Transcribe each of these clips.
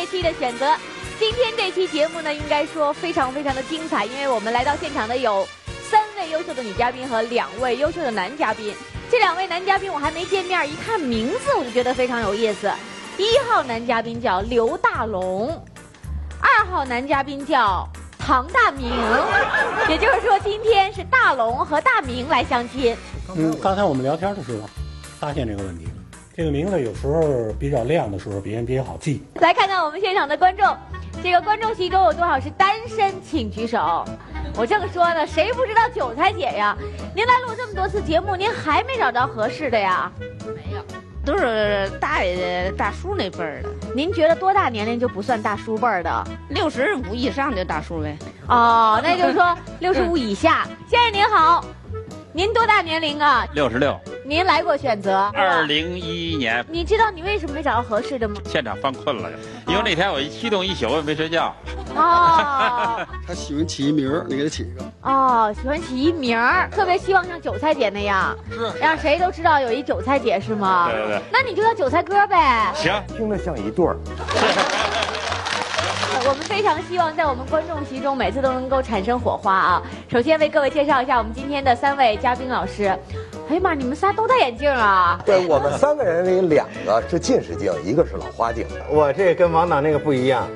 期的选择。今天这期节目呢，应该说非常非常的精彩，因为我们来到现场的有3位优秀的女嘉宾和2位优秀的男嘉宾。这2位男嘉宾我还没见面，一看名字我就觉得非常有意思。1号男嘉宾叫刘大龙，2号男嘉宾叫唐大明，也就是说今天是大龙和大明来相亲。 刚才我们聊天的时候发现这个问题，这个名字有时候比较亮的时候，别人比较好记。 来看看我们现场的观众，这个观众席中有多少是单身，请举手。我正说呢，谁不知道韭菜姐呀？您来录这么多次节目，您还没找着合适的呀？ 没有，都是大叔那辈儿的。 您觉得多大年龄就不算大叔辈儿的 ？65以上就大叔呗。 哦，那就是说65以下。先生您好，您多大年龄啊 ？66。 您来过选择 ？2011年。 你知道你为什么没找到合适的吗？ 现场犯困了，因为那天我一激动一宿我没睡觉。 哦， 他喜欢起一名儿，你给他起一个。 哦，喜欢起一名儿，特别希望像韭菜姐那样， 是让谁都知道有一韭菜姐是吗？ 对对对。 那你就叫韭菜哥呗。 行， 听着像一对儿。 我们非常希望在我们观众席中每次都能够产生火花啊！首先为各位介绍一下我们今天的3位嘉宾老师。哎呀妈，你们仨都戴眼镜啊？ 对，我们3个人里2个是近视镜，1个是老花镜。我这跟王导那个不一样。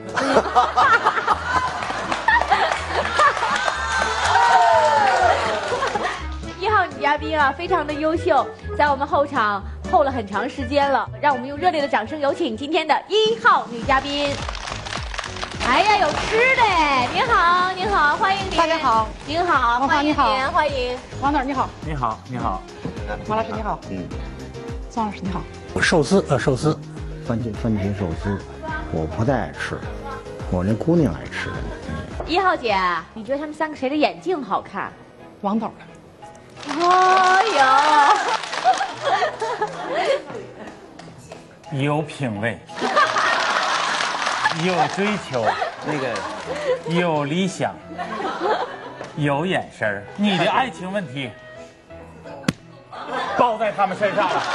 1号女嘉宾啊，非常的优秀，在我们后场候了很长时间了，让我们用热烈的掌声有请今天的1号女嘉宾。哎呀，有吃的哎！您好，您好，欢迎您。 大家好， 您好，欢迎您，欢迎。 王导你好， 你好，你好， 王老师你好，宋老师你好。 寿司， 番茄寿司，我不太爱吃，我那姑娘爱吃。 1号姐，你觉得他们3个谁的眼镜好看？ 王导的。 哦哟，有品位。有追求，那个有理想，有眼神儿。你的爱情问题包在他们身上了。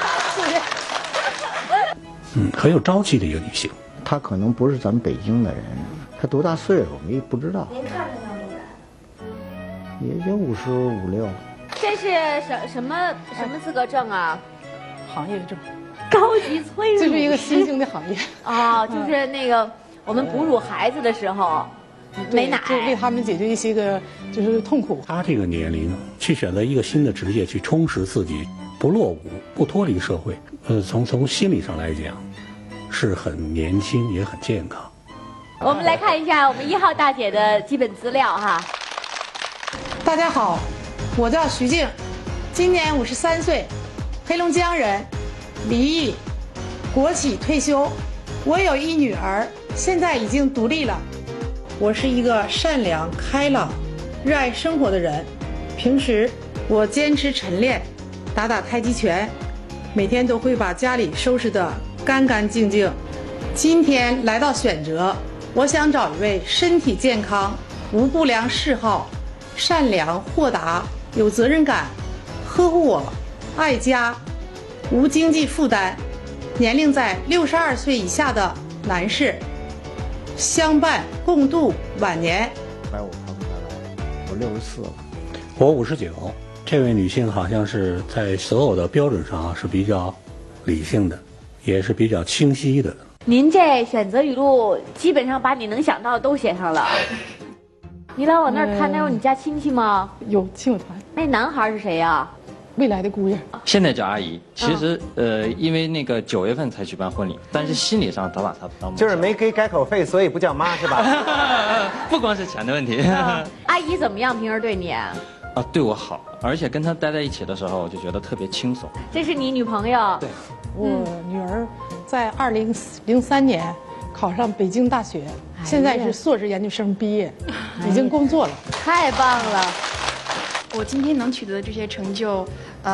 很有朝气的一个女性。 她可能不是咱们北京的人，她多大岁数我们也不知道。 您看着呢， 也就55、56。 这是什么资格证啊？ 行业证。 高级催乳， 这是一个新兴的行业哦，就是那个我们哺乳孩子的时候没奶， 就为他们解决一些个就是痛苦。 他这个年龄去选择一个新的职业去充实自己，不落伍，不脱离社会，从心理上来讲是很年轻也很健康。 我们来看一下我们1号大姐的基本资料哈。 大家好，我叫徐静，今年53岁，黑龙江人。离异，国企退休，我有1女儿，现在已经独立了。我是一个善良、开朗、热爱生活的人。平时我坚持晨练，打太极拳，每天都会把家里收拾得干干净净。今天来到选择，我想找一位身体健康、无不良嗜好、善良豁达、有责任感、呵护我、爱家。无经济负担，年龄在62岁以下的男士，相伴共度晚年。 我看不下来，我64了， 我59。这位女性好像是在所有的标准上是比较理性的，也是比较清晰的。 您这选择语录基本上把你能想到的都写上了。你老往那儿看，那有你家亲戚吗？ 有亲友团。 那男孩是谁呀？ 未来的姑爷， 现在叫阿姨。其实因为那个9月份才举办婚礼，但是心理上早把她当就是没给改口费，所以不叫妈是吧？ 不光是钱的问题。 阿姨怎么样？平时对你？ 对我好，而且跟她待在一起的时候，我就觉得特别轻松。 这是你女朋友？ 对， 我女儿在2003年考上北京大学，现在是硕士研究生毕业，已经工作了。 太棒了！ 我今天能取得的这些成就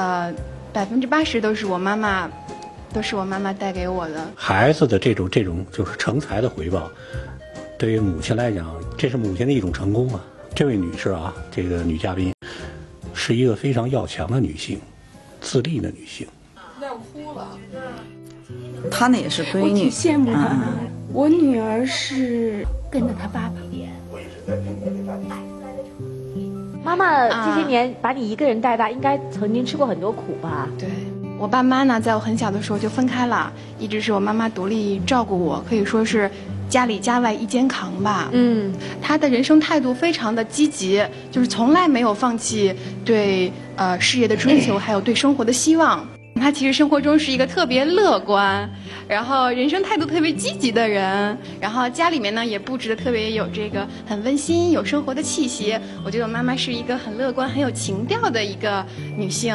，80%都是我妈妈带给我的。 孩子的这种就是成才的回报，对于母亲来讲，这是母亲的一种成功啊。这位女士啊，这个女嘉宾是一个非常要强的女性，自立的女性。 她呢也是闺女， 我挺羡慕她。 我女儿是跟着她爸爸。 妈妈这些年把你一个人带大，应该曾经吃过很多苦吧？ 对，我爸妈呢，在我很小的时候就分开了，一直是我妈妈独立照顾我，可以说是家里家外一肩扛吧。她的人生态度非常的积极，就是从来没有放弃对事业的追求，还有对生活的希望。她其实生活中是一个特别乐观，然后人生态度特别积极的人，然后家里面呢也布置的特别有这个很温馨、有生活的气息。我觉得我妈妈是一个很乐观、很有情调的一个女性。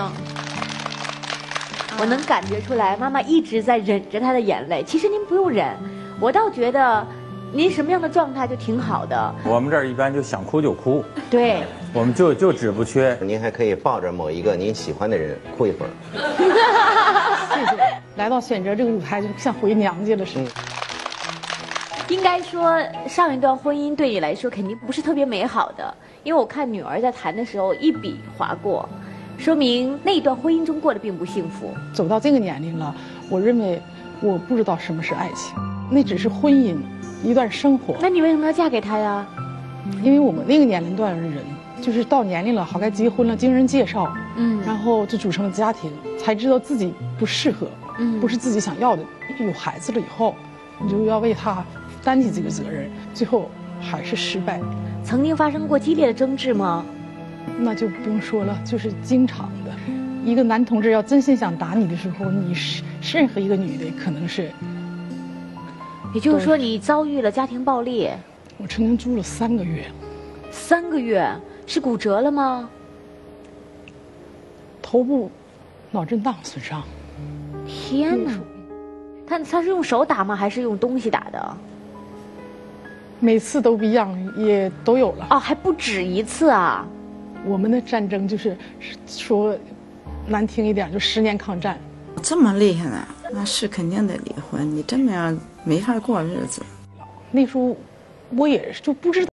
我能感觉出来，妈妈一直在忍着她的眼泪。其实您不用忍，我倒觉得您什么样的状态就挺好的。 我们这儿一般就想哭就哭， 对， 我们就只不缺。 您还可以抱着某一个您喜欢的人哭一会儿。 谢谢。来到选择这个舞台，就像回娘家了似的。 应该说，上一段婚姻对你来说肯定不是特别美好的，因为我看女儿在谈的时候一笔划过，说明那一段婚姻中过得并不幸福。 走到这个年龄了，我认为我不知道什么是爱情，那只是婚姻，一段生活。 那你为什么要嫁给他呀？ 因为我们那个年龄段的人，就是到年龄了，好该结婚了，经人介绍，然后就组成了家庭，才知道自己不适合，不是自己想要的。有孩子了以后，你就要为他担起这个责任，最后还是失败。 曾经发生过激烈的争执吗？ 那就不用说了，就是经常的。一个男同志要真心想打你的时候，你是任何一个女的可能是。 也就是说，你遭遇了家庭暴力。 我曾经住了3个月。 3个月是骨折了吗？ 头部脑震荡损伤。 天哪！他是用手打吗？还是用东西打的？ 每次都不一样，也都有了。 哦，还不止一次啊！ 我们的战争就是说，难听一点，就10年抗战。 这么厉害呢？那是肯定得离婚，你这么样没法过日子。 那时候我也就不知道。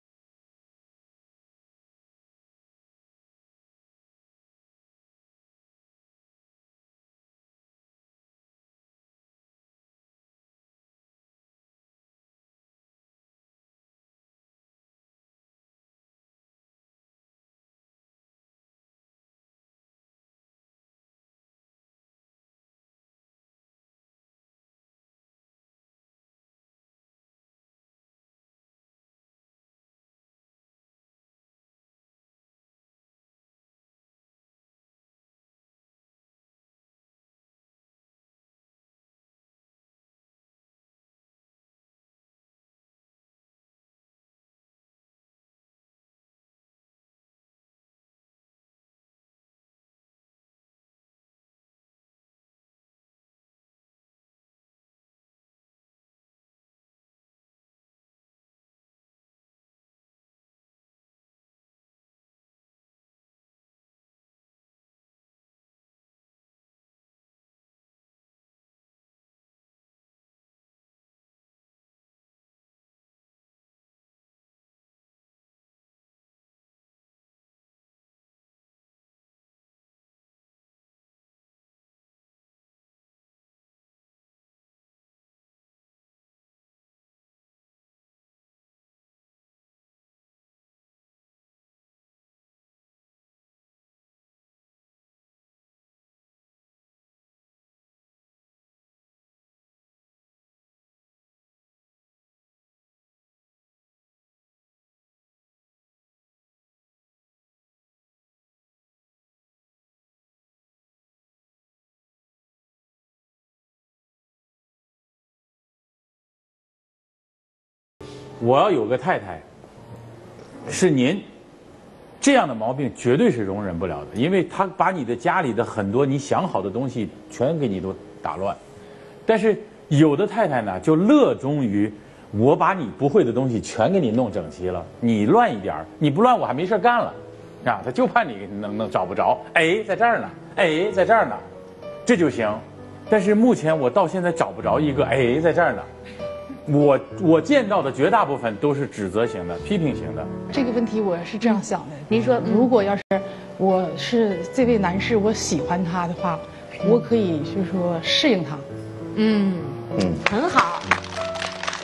我要有个太太，是您，这样的毛病绝对是容忍不了的，因为他把你的家里的很多你想好的东西全给你都打乱。但是有的太太呢，就乐衷于我把你不会的东西全给你弄整齐了，你乱一点儿，你不乱我还没事干了，啊，他就怕你能找不着，哎，在这儿呢，哎，在这儿呢，这就行。但是目前我到现在找不着一个，哎，在这儿呢。我见到的绝大部分都是指责型的、批评型的。 这个问题我是这样想的， 您说， 如果要是我是这位男士，我喜欢他的话，我可以就是说适应他。 很好。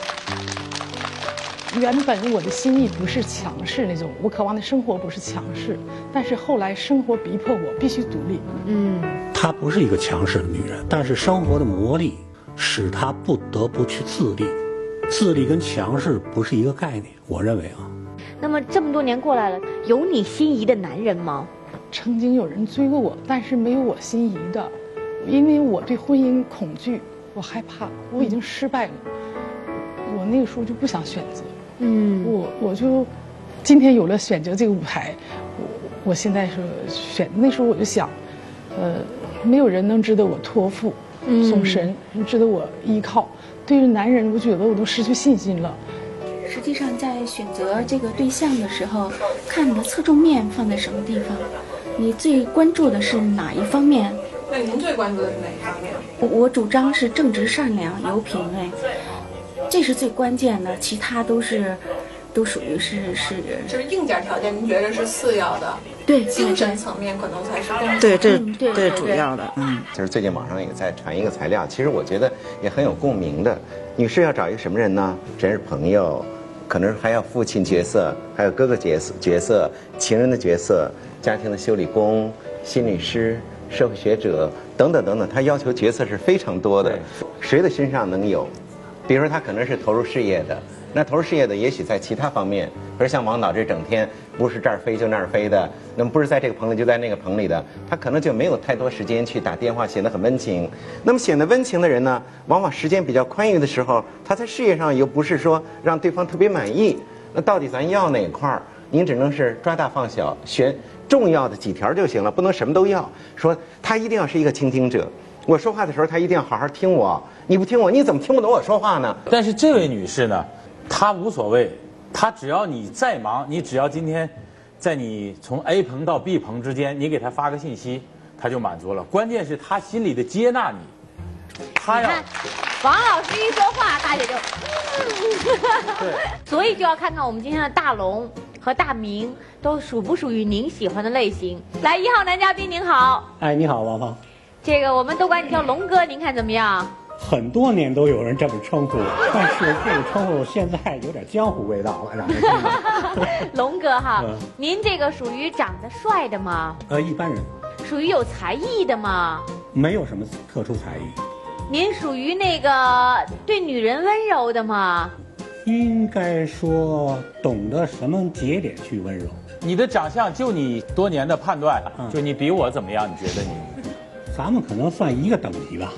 原本我的心意不是强势那种，我渴望的生活不是强势，但是后来生活逼迫我必须独立。 她不是一个强势的女人，但是生活的磨砺使她不得不去自立。自立跟强势不是一个概念，我认为啊。 那么这么多年过来了，有你心仪的男人吗？ 曾经有人追过我，但是没有我心仪的，因为我对婚姻恐惧，我害怕，我已经失败了。我那个时候就不想选择，我就今天有了选择这个舞台，我现在是选，那时候我就想，没有人能值得我托付，送神值得我依靠。对于男人，我觉得我都失去信心了。 实际上，在选择这个对象的时候，看你的侧重面放在什么地方，你最关注的是哪一方面？ 那您最关注的是哪一方面？ 我主张是正直善良有品位，这是最关键的，其他都属于是就是硬件条件，您觉得是次要的？ 对， 精神层面可能才是更对，这主要的。 就是最近网上也在传一个材料，其实我觉得也很有共鸣的。女士要找一个什么人呢？真是朋友，可能还要父亲角色，还有哥哥角色、情人的角色、家庭的修理工、心理师、社会学者等等等等，他要求角色是非常多的。谁的身上能有？比如说他可能是投入事业的，那投入事业的也许在其他方面，比如像王导这整天不是这儿飞就那儿飞的，那么不是在这个棚里就在那个棚里的，他可能就没有太多时间去打电话，显得很温情。那么显得温情的人呢，往往时间比较宽裕的时候，他在事业上又不是说让对方特别满意。那到底咱要哪块儿？您只能是抓大放小，选重要的几条就行了，不能什么都要。说他一定要是一个倾听者。我说话的时候，他一定要好好听我。你不听我，你怎么听不懂我说话呢？ 但是这位女士呢，她无所谓，她只要你再忙，你只要今天在你从 A 棚到 B 棚之间，你给她发个信息，她就满足了。关键是她心里的接纳你，她要。 王老师一说话，大姐就对，所以就要看看我们今天的大龙和大明都属不属于您喜欢的类型。来，1号男嘉宾您好。 哎，你好，王芳。 这个我们都管你叫龙哥，您看怎么样？ 很多年都有人这么称呼，但是这个称呼现在有点江湖味道了，让人听。 龙哥哈，您这个属于长得帅的吗？ 一般人。 属于有才艺的吗？ 没有什么特殊才艺。 您属于那个对女人温柔的吗？ 应该说懂得什么节点去温柔。 你的长相，就你多年的判断，就你比我怎么样？你觉得你？ 咱们可能算一个等级吧。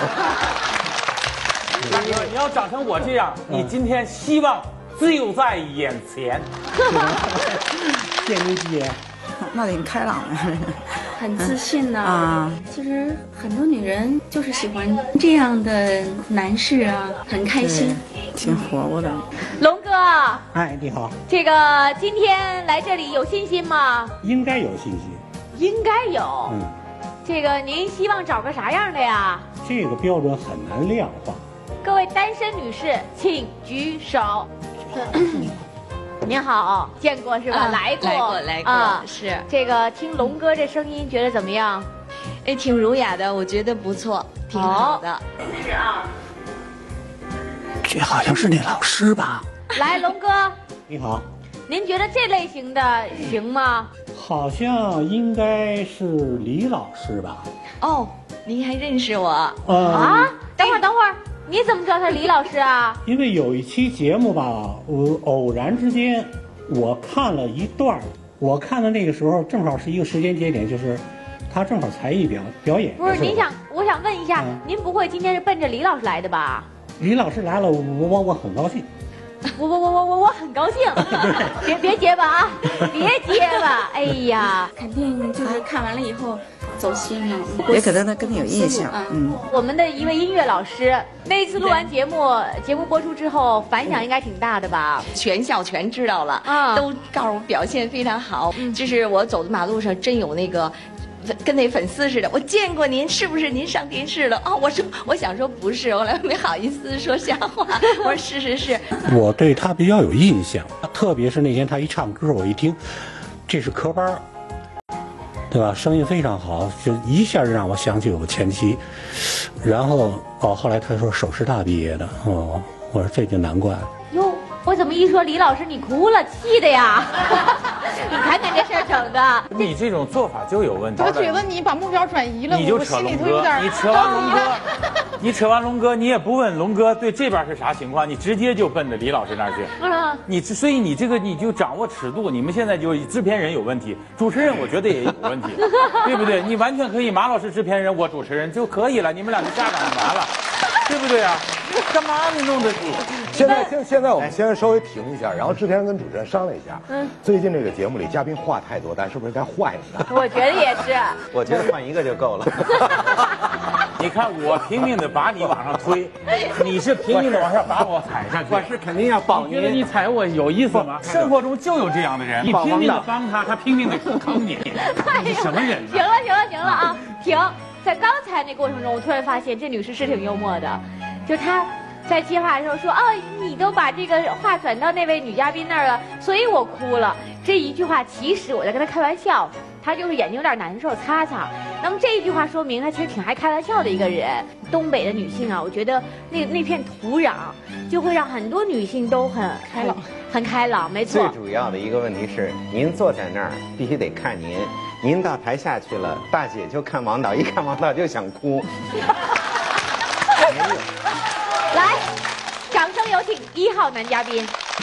你要长成我这样，你今天希望就在眼前。 谢您吉言， 那挺开朗的， 很自信呢。啊，其实很多女人就是喜欢这样的男士啊，很开心， 挺活泼的。 龙哥， 哎，你好。 这个今天来这里有信心吗？ 应该有信心。 应该有。这个您希望找个啥样的呀？ 这个标准很难量化。 各位单身女士，请举手。您好，见过是吧？来过啊，是。 这个听龙哥这声音，觉得怎么样？ 哎，挺儒雅的，我觉得不错，挺好的。 是啊。 这好像是那老师吧？ 来，龙哥。 你好。 您觉得这类型的行吗？ 好像应该是李老师吧？ 哦，您还认识我？ 啊，等会儿，你怎么知道他是李老师啊？ 因为有一期节目吧，我偶然之间我看了一段，我看的那个时候正好是一个时间节点，就是他正好才艺表演。 不是，我想问一下，您不会今天是奔着李老师来的吧？ 李老师来了，我很高兴。 我很高兴，别结巴啊，别结巴，哎呀， 肯定就是看完了以后走心了， 也可能他跟你有印象。 我们的一位音乐老师，那一次录完节目播出之后，反响应该挺大的吧？ 全校全知道了，都告诉我表现非常好，就是我走的马路上真有那个。跟那粉丝似的，我见过您，是不是您上电视了？哦，我想说不是，后来没好意思说瞎话。我说是。 我对他比较有印象，特别是那天他一唱歌，我一听，这是科班，对吧？声音非常好，就一下让我想起我前妻。然后后来他说首师大毕业的，我说这就难怪了。 哟， 我怎么一说李老师你哭了，气的呀？你看看这事儿整的， 你这种做法就有问题。 我觉得你把目标转移了， 你就扯龙哥，你扯完龙哥，你扯完龙哥，你也不问龙哥对这边是啥情况，你直接就奔着李老师那儿去。所以你这个你就掌握尺度。你们现在就制片人有问题，主持人我觉得也有问题，对不对？你完全可以马老师制片人，我主持人就可以了，你们俩就下岗就完了，对不对啊？干嘛你弄得现在我们先稍微停一下，然后制片人跟主持人商量一下。最近这个节目里嘉宾话太多，咱是不是该换一个？ 我觉得也是。 我觉得换一个就够了。 你看我拼命的把你往上推，你是拼命的往上把我踩下去。 我是肯定要帮你。觉得你踩我有意思吗？生活中就有这样的人，你拼命的帮他，他拼命的坑你。你什么人？ 行了啊，停！在刚才那过程中，我突然发现这女士是挺幽默的，就她在接话的时候说：“哦，你都把这个话转到那位女嘉宾那儿了，所以我哭了。”这一句话其实我在跟她开玩笑，她就是眼睛有点难受，擦擦。那么这一句话说明她其实挺爱开玩笑的一个人。东北的女性啊，我觉得那片土壤就会让很多女性都很开朗，没错。 最主要的一个问题是，您坐在那儿必须得看您。您到台下去了，大姐就看王导，一看王导就想哭。 来，掌声有请1号男嘉宾。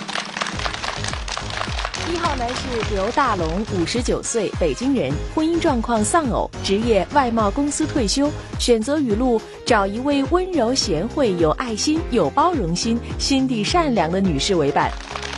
1号男士刘大龙，59岁，北京人，婚姻状况丧偶，职业外贸公司退休，选择语录：找一位温柔贤惠、有爱心、有包容心、心地善良的女士为伴。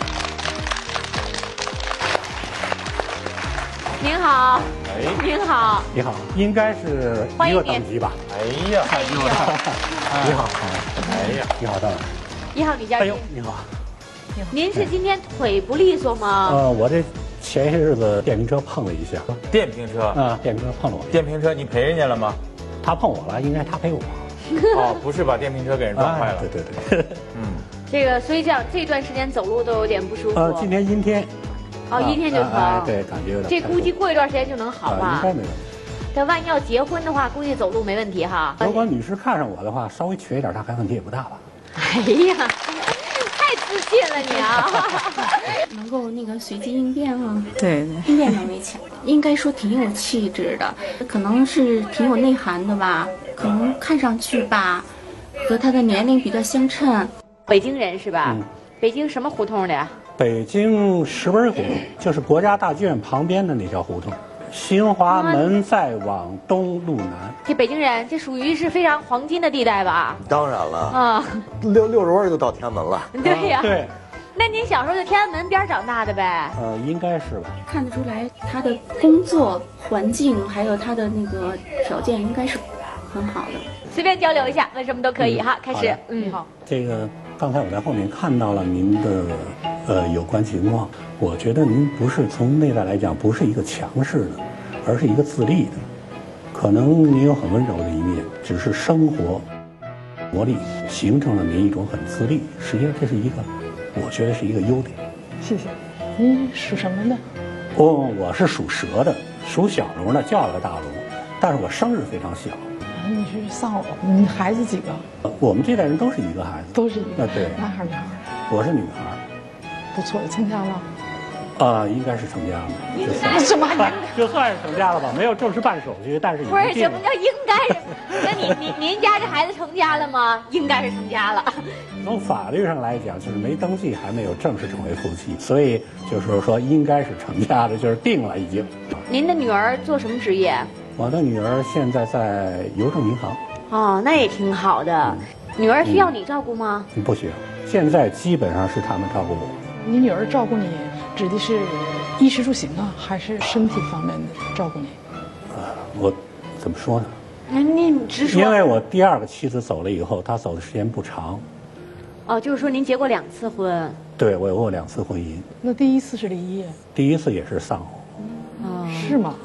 您好，您好， 你好，应该是一个等级吧？ 哎呀， 你好，哎呀，你好，大老师。 1号女嘉宾， 哎呦，你好。 您是今天腿不利索吗？ 我这前些日子电瓶车碰了一下。 电瓶车？ 电瓶车碰了我。 电瓶车你赔人家了吗？ 他碰我了，应该他赔我。 哦，不是把电瓶车给人撞坏了。 对。 这个，所以这段时间走路都有点不舒服。 今天阴天。 阴天就疼。 对，感觉有点。 这估计过一段时间就能好吧？ 应该没问题。 但万一要结婚的话，估计走路没问题哈。 如果女士看上我的话，稍微瘸一点，大概问题也不大吧。 哎呀，太自信了你啊！ 能够那个随机应变啊， 对， 应变能力强，应该说挺有气质的，可能是挺有内涵的吧，可能看上去吧，和他的年龄比较相称。 北京人是吧？北京什么胡同的呀？ 北京石门胡同，就是国家大剧院旁边的那条胡同。新华门再往东路南。 这北京人，这属于是非常黄金的地带吧？ 当然了，60弯就到天安门了。 对呀。 对。 那您小时候在天安门边长大的呗？ 应该是吧。 看得出来，他的工作环境还有他的那个条件应该是很好的。 随便交流一下，问什么都可以哈。开始。 好。这个刚才我在后面看到了您的有关情况。我觉得您不是从内在来讲，不是一个强势的，而是一个自立的。可能您有很温柔的一面，只是生活磨砺形成了您一种很自立。实际上这是一个，我觉得是一个优点。 谢谢。您属什么的？ 我是属蛇的，属小龙的，叫了个大龙，但是我生日非常小。 你是丧偶，你孩子几个？ 我们这代人都是一个孩子。 都是一个。 对。 男孩女孩？ 我是女孩。 不错，成家了。 应该是成家了。 什么？ 就算是成家了吧，没有正式办手续，但是不是什么叫应该是？那您家这孩子成家了吗？应该是成家了。 从法律上来讲，就是没登记，还没有正式成为夫妻，所以就是说应该是成家的，就是定了已经。 您的女儿做什么职业？ 我的女儿现在在邮政银行。 哦，那也挺好的。女儿需要你照顾吗？ 不需要，现在基本上是他们照顾我。 你女儿照顾你，指的是衣食住行啊，还是身体方面的照顾你？ 我怎么说呢？ 你直说。 因为我第二个妻子走了以后，她走的时间不长。 哦，就是说您结过2次婚？ 对，我有过2次婚姻。 那第1次是离异？ 第1次也是丧偶。 哦，是吗？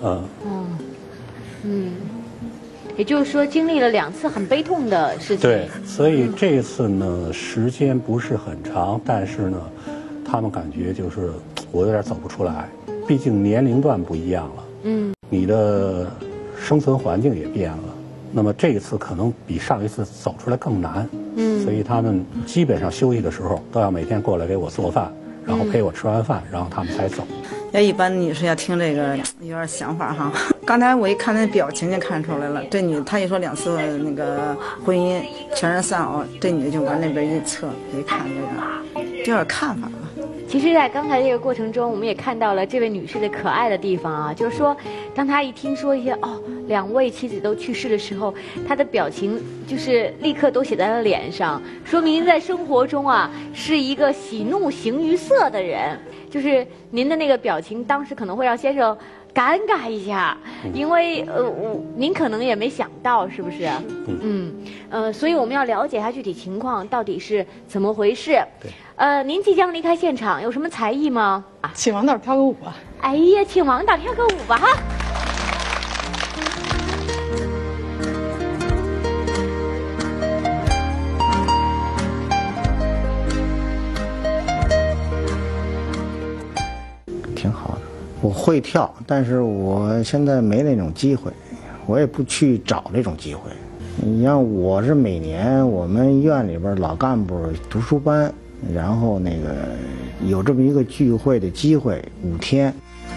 也就是说经历了2次很悲痛的事情。 对，所以这次呢，时间不是很长，但是呢，他们感觉就是我有点走不出来，毕竟年龄段不一样了。你的生存环境也变了， 那么这一次可能比上一次走出来更难，所以他们基本上休息的时候都要每天过来给我做饭，然后陪我吃完饭，然后他们才走。 要一般女士要听这个有点想法哈。刚才我一看那表情就看出来了，这女她一说2次那个婚姻全是丧偶，这女的就往那边一侧一看这个，有点看法吧。 其实，在刚才这个过程中，我们也看到了这位女士的可爱的地方啊，就是说，当她一听说一些2位妻子都去世的时候，她的表情就是立刻都写在了脸上，说明在生活中啊是一个喜怒形于色的人。就是您的那个表情，当时可能会让先生尴尬一下，因为您可能也没想到，是不是？所以我们要了解他具体情况到底是怎么回事。对。您即将离开现场，有什么才艺吗？ 请王导跳个舞吧。 哎呀，请王导跳个舞吧哈。 挺好的，我会跳，但是我现在没那种机会，我也不去找这种机会。你像我是每年我们院里边老干部读书班，然后那个有这么一个聚会的机会，5天。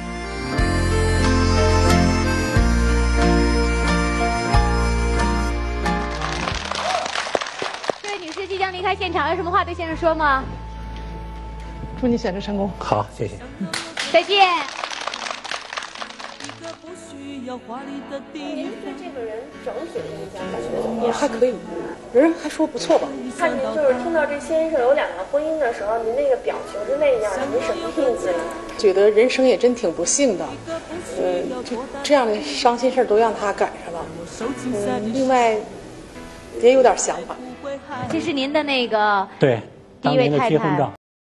这位女士即将离开现场，有什么话对先生说吗？ 祝你选择成功。 好，谢谢。 再见。 您对这个人整体的印象感觉怎么也样？ 还可以，人还说不错吧。 看您就是听到这先生有2个婚姻的时候，您那个表情是那样，您什么意思呀？ 觉得人生也真挺不幸的，就这样的伤心事儿都让他赶上了。另外也有点想法。 这是您的那个对第一位太太。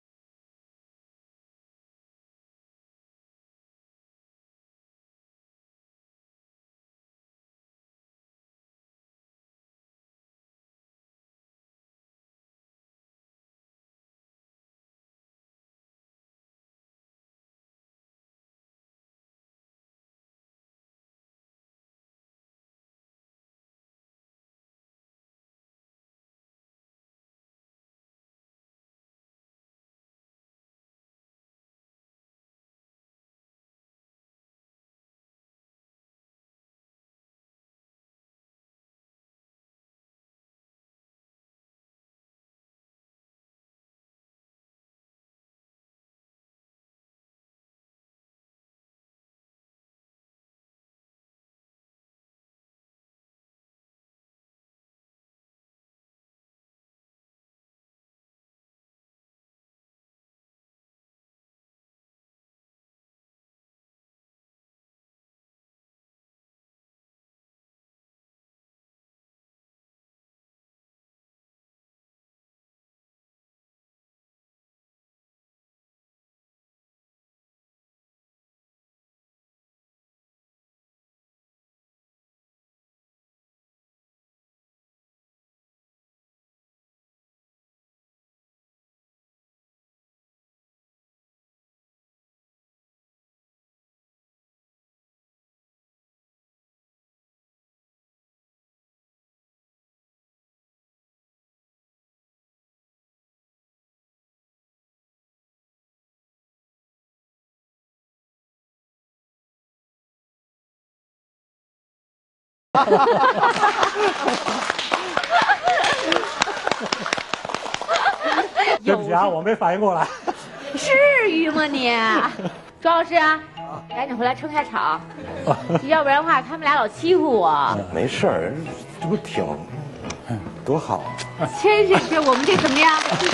对不起啊，我没反应过来。 至于吗你？朱老师啊，赶紧回来撑下场，要不然的话他们俩老欺负我。 没事儿，这不挺多好啊！ 真是这我们这怎么样？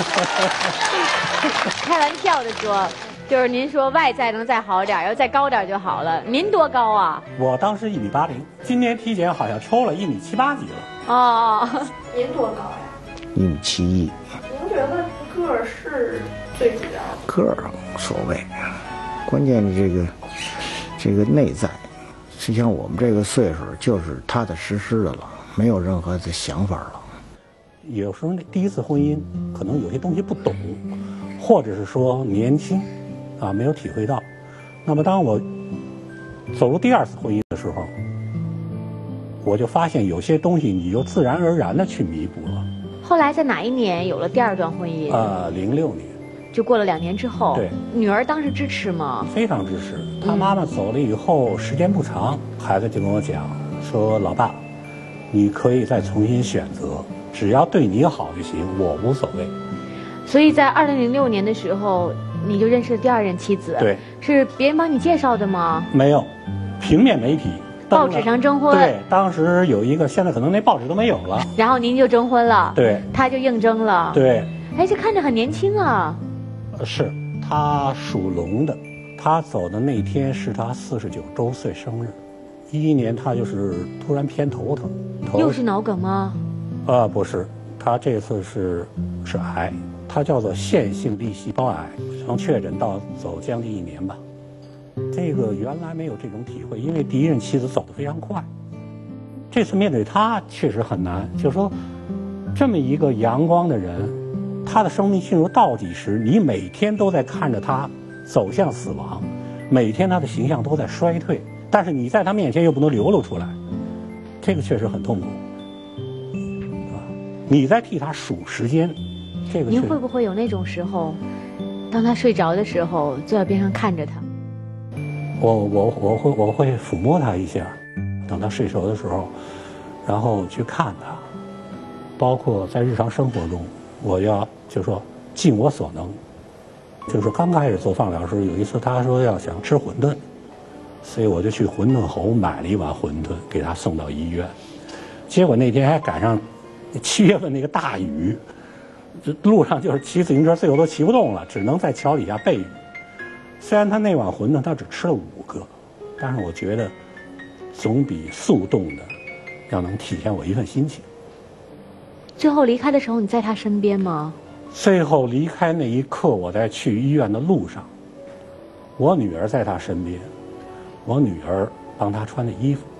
开玩笑的说，就是您说外在能再好点，要再高点就好了。您多高啊？ 我当时1.80米，今年体检好像抽了1.78米几了。 哦， 您多高呀 ？1.71米。 您觉得个儿是最主要的？ 个儿无所谓，关键是这个内在。就像我们这个岁数，就是踏踏实实的了，没有任何的想法了。 有时候第一次婚姻，可能有些东西不懂，或者是说年轻，啊，没有体会到。那么当我走入第2次婚姻的时候， 我就发现有些东西你就自然而然的去弥补了。 后来在哪一年有了第2段婚姻 ？06年， 就过了2年之后。 对， 女儿当时支持吗？ 非常支持。她妈妈走了以后，时间不长，孩子就跟我讲说：“老爸，你可以再重新选择，只要对你好就行，我无所谓。” 所以在2006年的时候，你就认识了第2任妻子。 对， 是别人帮你介绍的吗？ 没有，平面媒体。 报纸上征婚。 对，当时有一个，现在可能那报纸都没有了。 然后您就征婚了。 对。 他就应征了。 对。 哎，这看着很年轻啊。 是，他属龙的，他走的那天是他49周岁生日。11年他就是突然偏头疼。 又是脑梗吗？ 不是，他这次是癌，他叫做腺性粒细胞癌，从确诊到走将近1年吧。这个原来没有这种体会，因为第1任妻子走得非常快。这次面对他确实很难，就是说，这么一个阳光的人，他的生命进入倒计时，你每天都在看着他走向死亡，每天他的形象都在衰退，但是你在他面前又不能流露出来，这个确实很痛苦，你在替他数时间，这个。 您会不会有那种时候，当他睡着的时候，就在边上看着他？ 我会抚摸他一下，等他睡熟的时候，然后去看他，包括在日常生活中，我要就是说尽我所能，就是刚开始做放疗的时候，有一次他说要想吃馄饨，所以我就去馄饨侯买了1碗馄饨给他送到医院，结果那天还赶上7月份那个大雨，这路上就是骑自行车最后都骑不动了，只能在桥底下备雨。虽然他那碗馄饨他只吃了5个，但是我觉得总比速冻的要能体现我一份心情。 最后离开的时候，你在他身边吗？ 最后离开那一刻，我在去医院的路上，我女儿在他身边，我女儿帮他穿的衣服。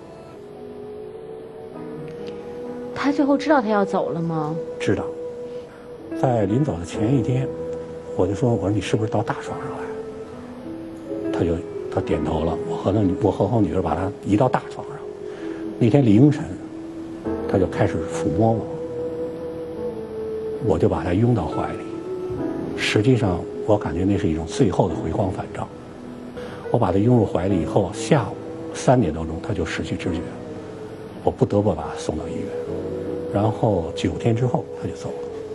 他最后知道他要走了吗？ 知道。在临走的前一天，我就说：“我说你是不是到大床上来？”他点头了。我和我女儿把他移到大床上。那天凌晨，他就开始抚摸我，我就把他拥到怀里。实际上，我感觉那是一种最后的回光返照。我把他拥入怀里以后，下午3点多钟他就失去知觉，我不得不把他送到医院。然后9天之后他就走了。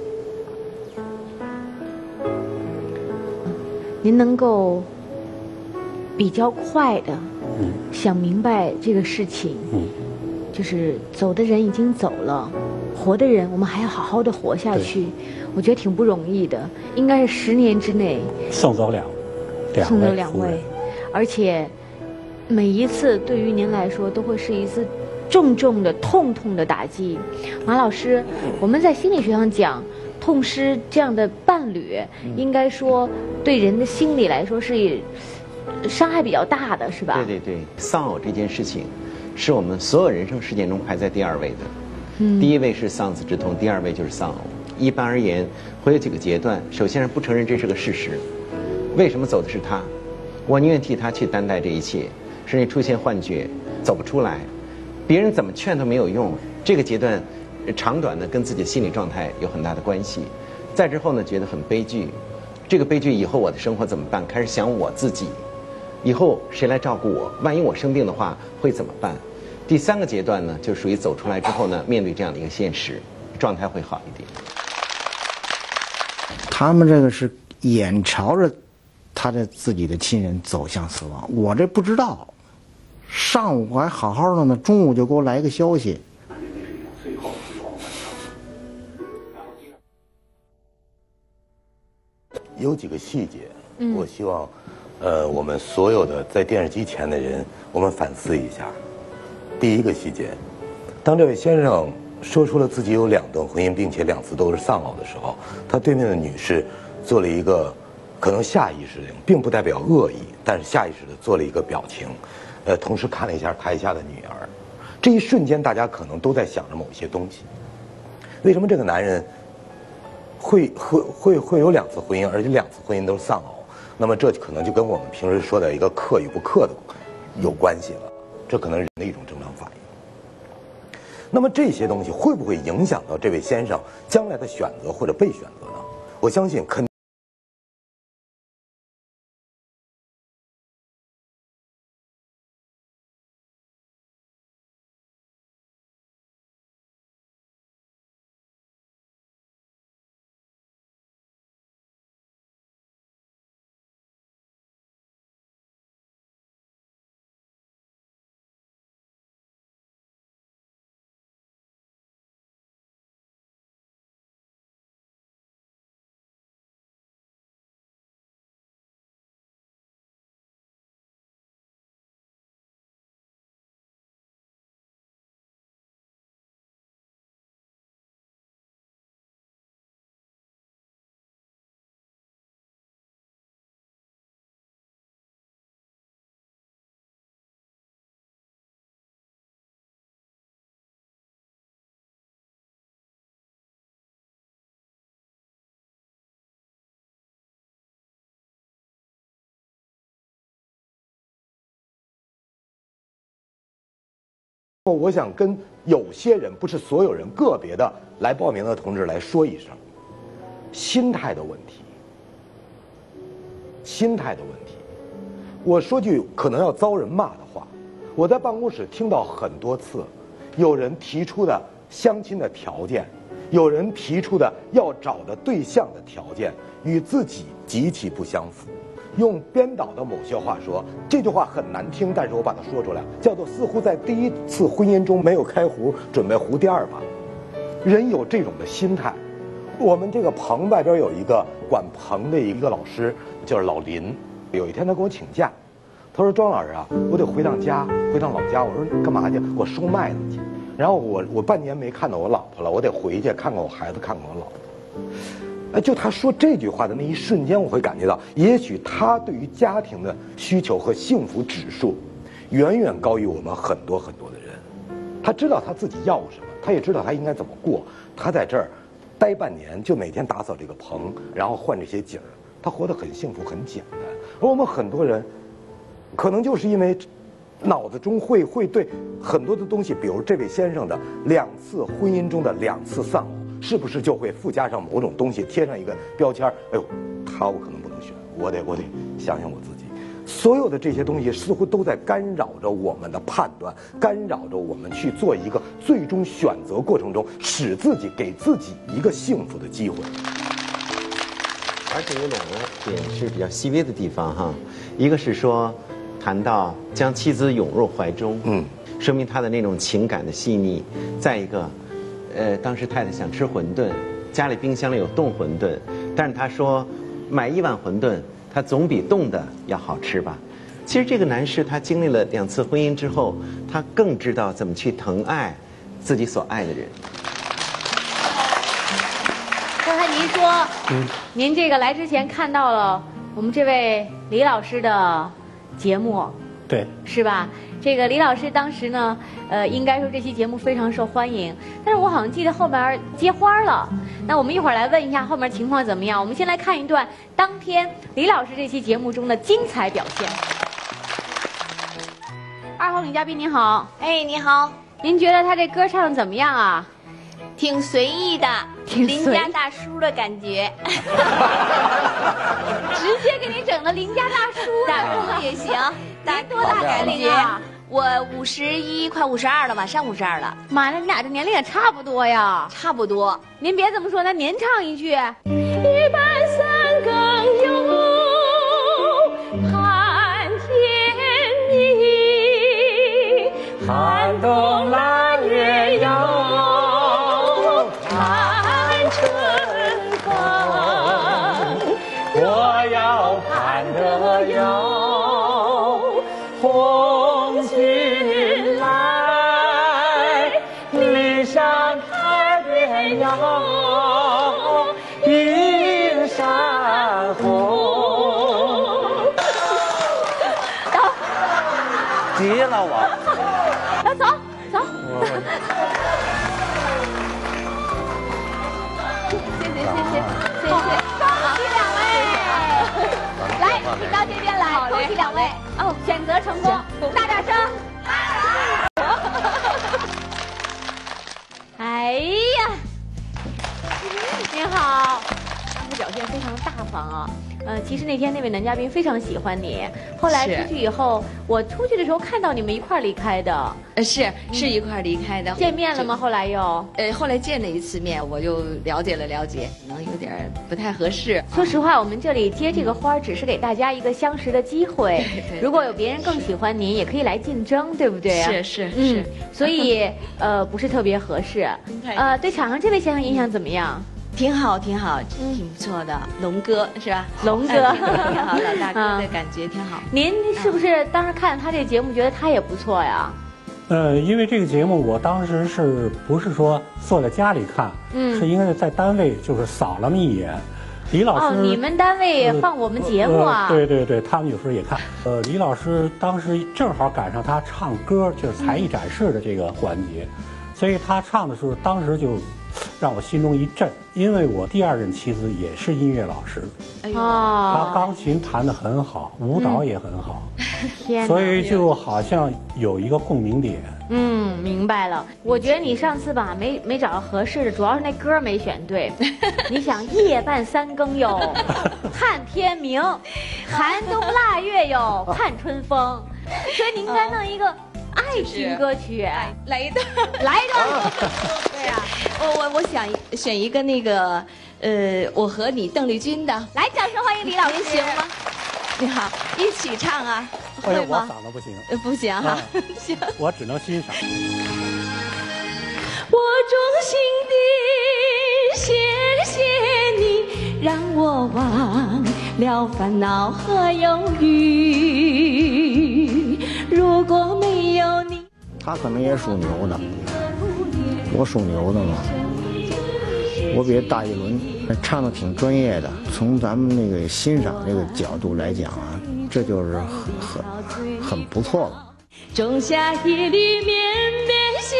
您能够比较快的想明白这个事情，就是走的人已经走了，活的人我们还要好好的活下去，我觉得挺不容易的。应该是10年之内送走2位， 而且每一次对于您来说都会是一次重重的痛的打击。马老师，我们在心理学上讲，痛失这样的伴侣，应该说对人的心理来说是伤害比较大的，是吧？ 对对对，丧偶这件事情，是我们所有人生事件中排在第2位的。第1位是丧子之痛，第2位就是丧偶。一般而言，会有几个阶段。首先是不承认这是个事实，为什么走的是他？我宁愿替他去担待这一切，甚至出现幻觉，走不出来，别人怎么劝都没有用。这个阶段，长短呢跟自己的心理状态有很大的关系。再之后呢，觉得很悲剧，这个悲剧以后我的生活怎么办？开始想我自己，以后谁来照顾我？万一我生病的话会怎么办？第3个阶段呢，就属于走出来之后呢，面对这样的一个现实，状态会好一点。 他们这个是眼瞧着他的自己的亲人走向死亡，我这不知道。上午还好好的呢，中午就给我来个消息。 有几个细节，我希望，我们所有的在电视机前的人，我们反思一下。第一个细节，当这位先生说出了自己有2段婚姻，并且2次都是丧偶的时候，他对面的女士做了一个可能下意识的，并不代表恶意，但是下意识的做了一个表情，同时看了一下台下的女儿。这一瞬间，大家可能都在想着某些东西。为什么这个男人会有2次婚姻，而且2次婚姻都是丧偶？那么这可能就跟我们平时说的一个克与不克的有关系了。这可能是人的一种正常反应。 那么这些东西会不会影响到这位先生将来的选择或者被选择呢？我相信肯定。我想跟有些人，不是所有人，个别的来报名的同志来说一声，心态的问题，心态的问题。我说句可能要遭人骂的话，我在办公室听到很多次，有人提出的相亲的条件，有人提出的要找的对象的条件，与自己极其不相符。用编导的某些话说，这句话很难听，但是我把它说出来，叫做似乎在第一次婚姻中没有开胡，准备胡第二把。人有这种的心态。我们这个棚外边有一个管棚的一个老师，就是老林。有一天他给我请假，他说：“庄老师啊，我得回趟家，回趟老家。”我说：“干嘛去？我收麦子去。”然后我半年没看到我老婆了，我得回去看看我孩子，看看我老婆。就他说这句话的那一瞬间，我会感觉到，也许他对于家庭的需求和幸福指数，远远高于我们很多很多的人。他知道他自己要什么，他也知道他应该怎么过。他在这儿待半年，就每天打扫这个棚，然后换这些景儿，他活得很幸福，很简单。而我们很多人，可能就是因为脑子中会对很多的东西，比如这位先生的2次婚姻中的2次丧偶。是不是就会附加上某种东西，贴上一个标签？哎呦，他我可能不能选，我得想想我自己。所有的这些东西似乎都在干扰着我们的判断，干扰着我们去做一个最终选择过程中，给自己一个幸福的机会。 而且有2个点是比较细微的地方哈，一个是说谈到将妻子拥入怀中，说明他的那种情感的细腻；再一个。当时太太想吃馄饨，家里冰箱里有冻馄饨，但是他说，买1碗馄饨，它总比冻的要好吃吧。其实这个男士他经历了2次婚姻之后，他更知道怎么去疼爱自己所爱的人。 刚才您说，您这个来之前看到了我们这位李老师的节目， 对， 是吧？这个李老师当时呢，应该说这期节目非常受欢迎，但是我好像记得后面接花了。那我们一会儿来问一下后面情况怎么样。我们先来看一段当天李老师这期节目中的精彩表现。2号女嘉宾您好， 哎，你好， 您觉得他这歌唱的怎么样啊？ 挺随意的，邻家大叔的感觉。 直接给你整了邻家大叔， 大叔也行。 多大年龄啊？ 我51，快52了，马上52了。 妈呀，你俩这年龄也差不多呀。 差不多。 您别这么说，那您唱一句。130更有盼天明，寒冬腊月有盼春风，我要盼得有。红军来，岭上开遍有映山红。 急了我。 走。谢谢。恭喜2位，来，请到这边来，恭喜2位。哦，选择成功，大声！ 其实那天那位男嘉宾非常喜欢你，后来出去以后，我出去的时候看到你们一块儿离开的。 是一块儿离开的。 见面了吗？后来又？ 后来见了一次面，我就了解，可能有点不太合适。 说实话，我们这里接这个花只是给大家一个相识的机会。如果有别人更喜欢您，也可以来竞争，对不对啊？ 是。 所以不是特别合适。对场上这位先生印象怎么样？ 挺好，挺不错的。龙哥是吧？ 龙哥， 挺好，老大哥的感觉挺好。 您是不是当时看他这节目，觉得他也不错呀？ 因为这个节目，我当时不是说坐在家里看，是应该在单位就是扫了那么一眼。李老师， 你们单位放我们节目啊？ 对，他们有时候也看。李老师当时正好赶上他唱歌，就是才艺展示的这个环节，所以他唱的时候，当时就让我心中一震，因为我第二任妻子也是音乐老师，她钢琴弹得很好，舞蹈也很好，所以就好像有一个共鸣点。 明白了。我觉得你上次吧没找到合适的，主要是那歌没选对。你想夜半三更哟，盼天明，寒冬腊月哟，盼春风，所以你应该弄一个爱情歌曲， 来一段。 对呀， 我想选一个那个我和你邓丽君的。 来，掌声欢迎李老师， 行吗？你好，一起唱啊，会吗？ 我嗓子不行， 不行哈，行， 我只能欣赏。 我衷心的谢谢你，让我忘了烦恼和忧郁。如果没有你， 他可能也属牛的，我属牛的嘛。我比大一轮唱的挺专业的，从咱们那个欣赏这个角度来讲啊，这就是很不错了。 仲夏夜里绵绵细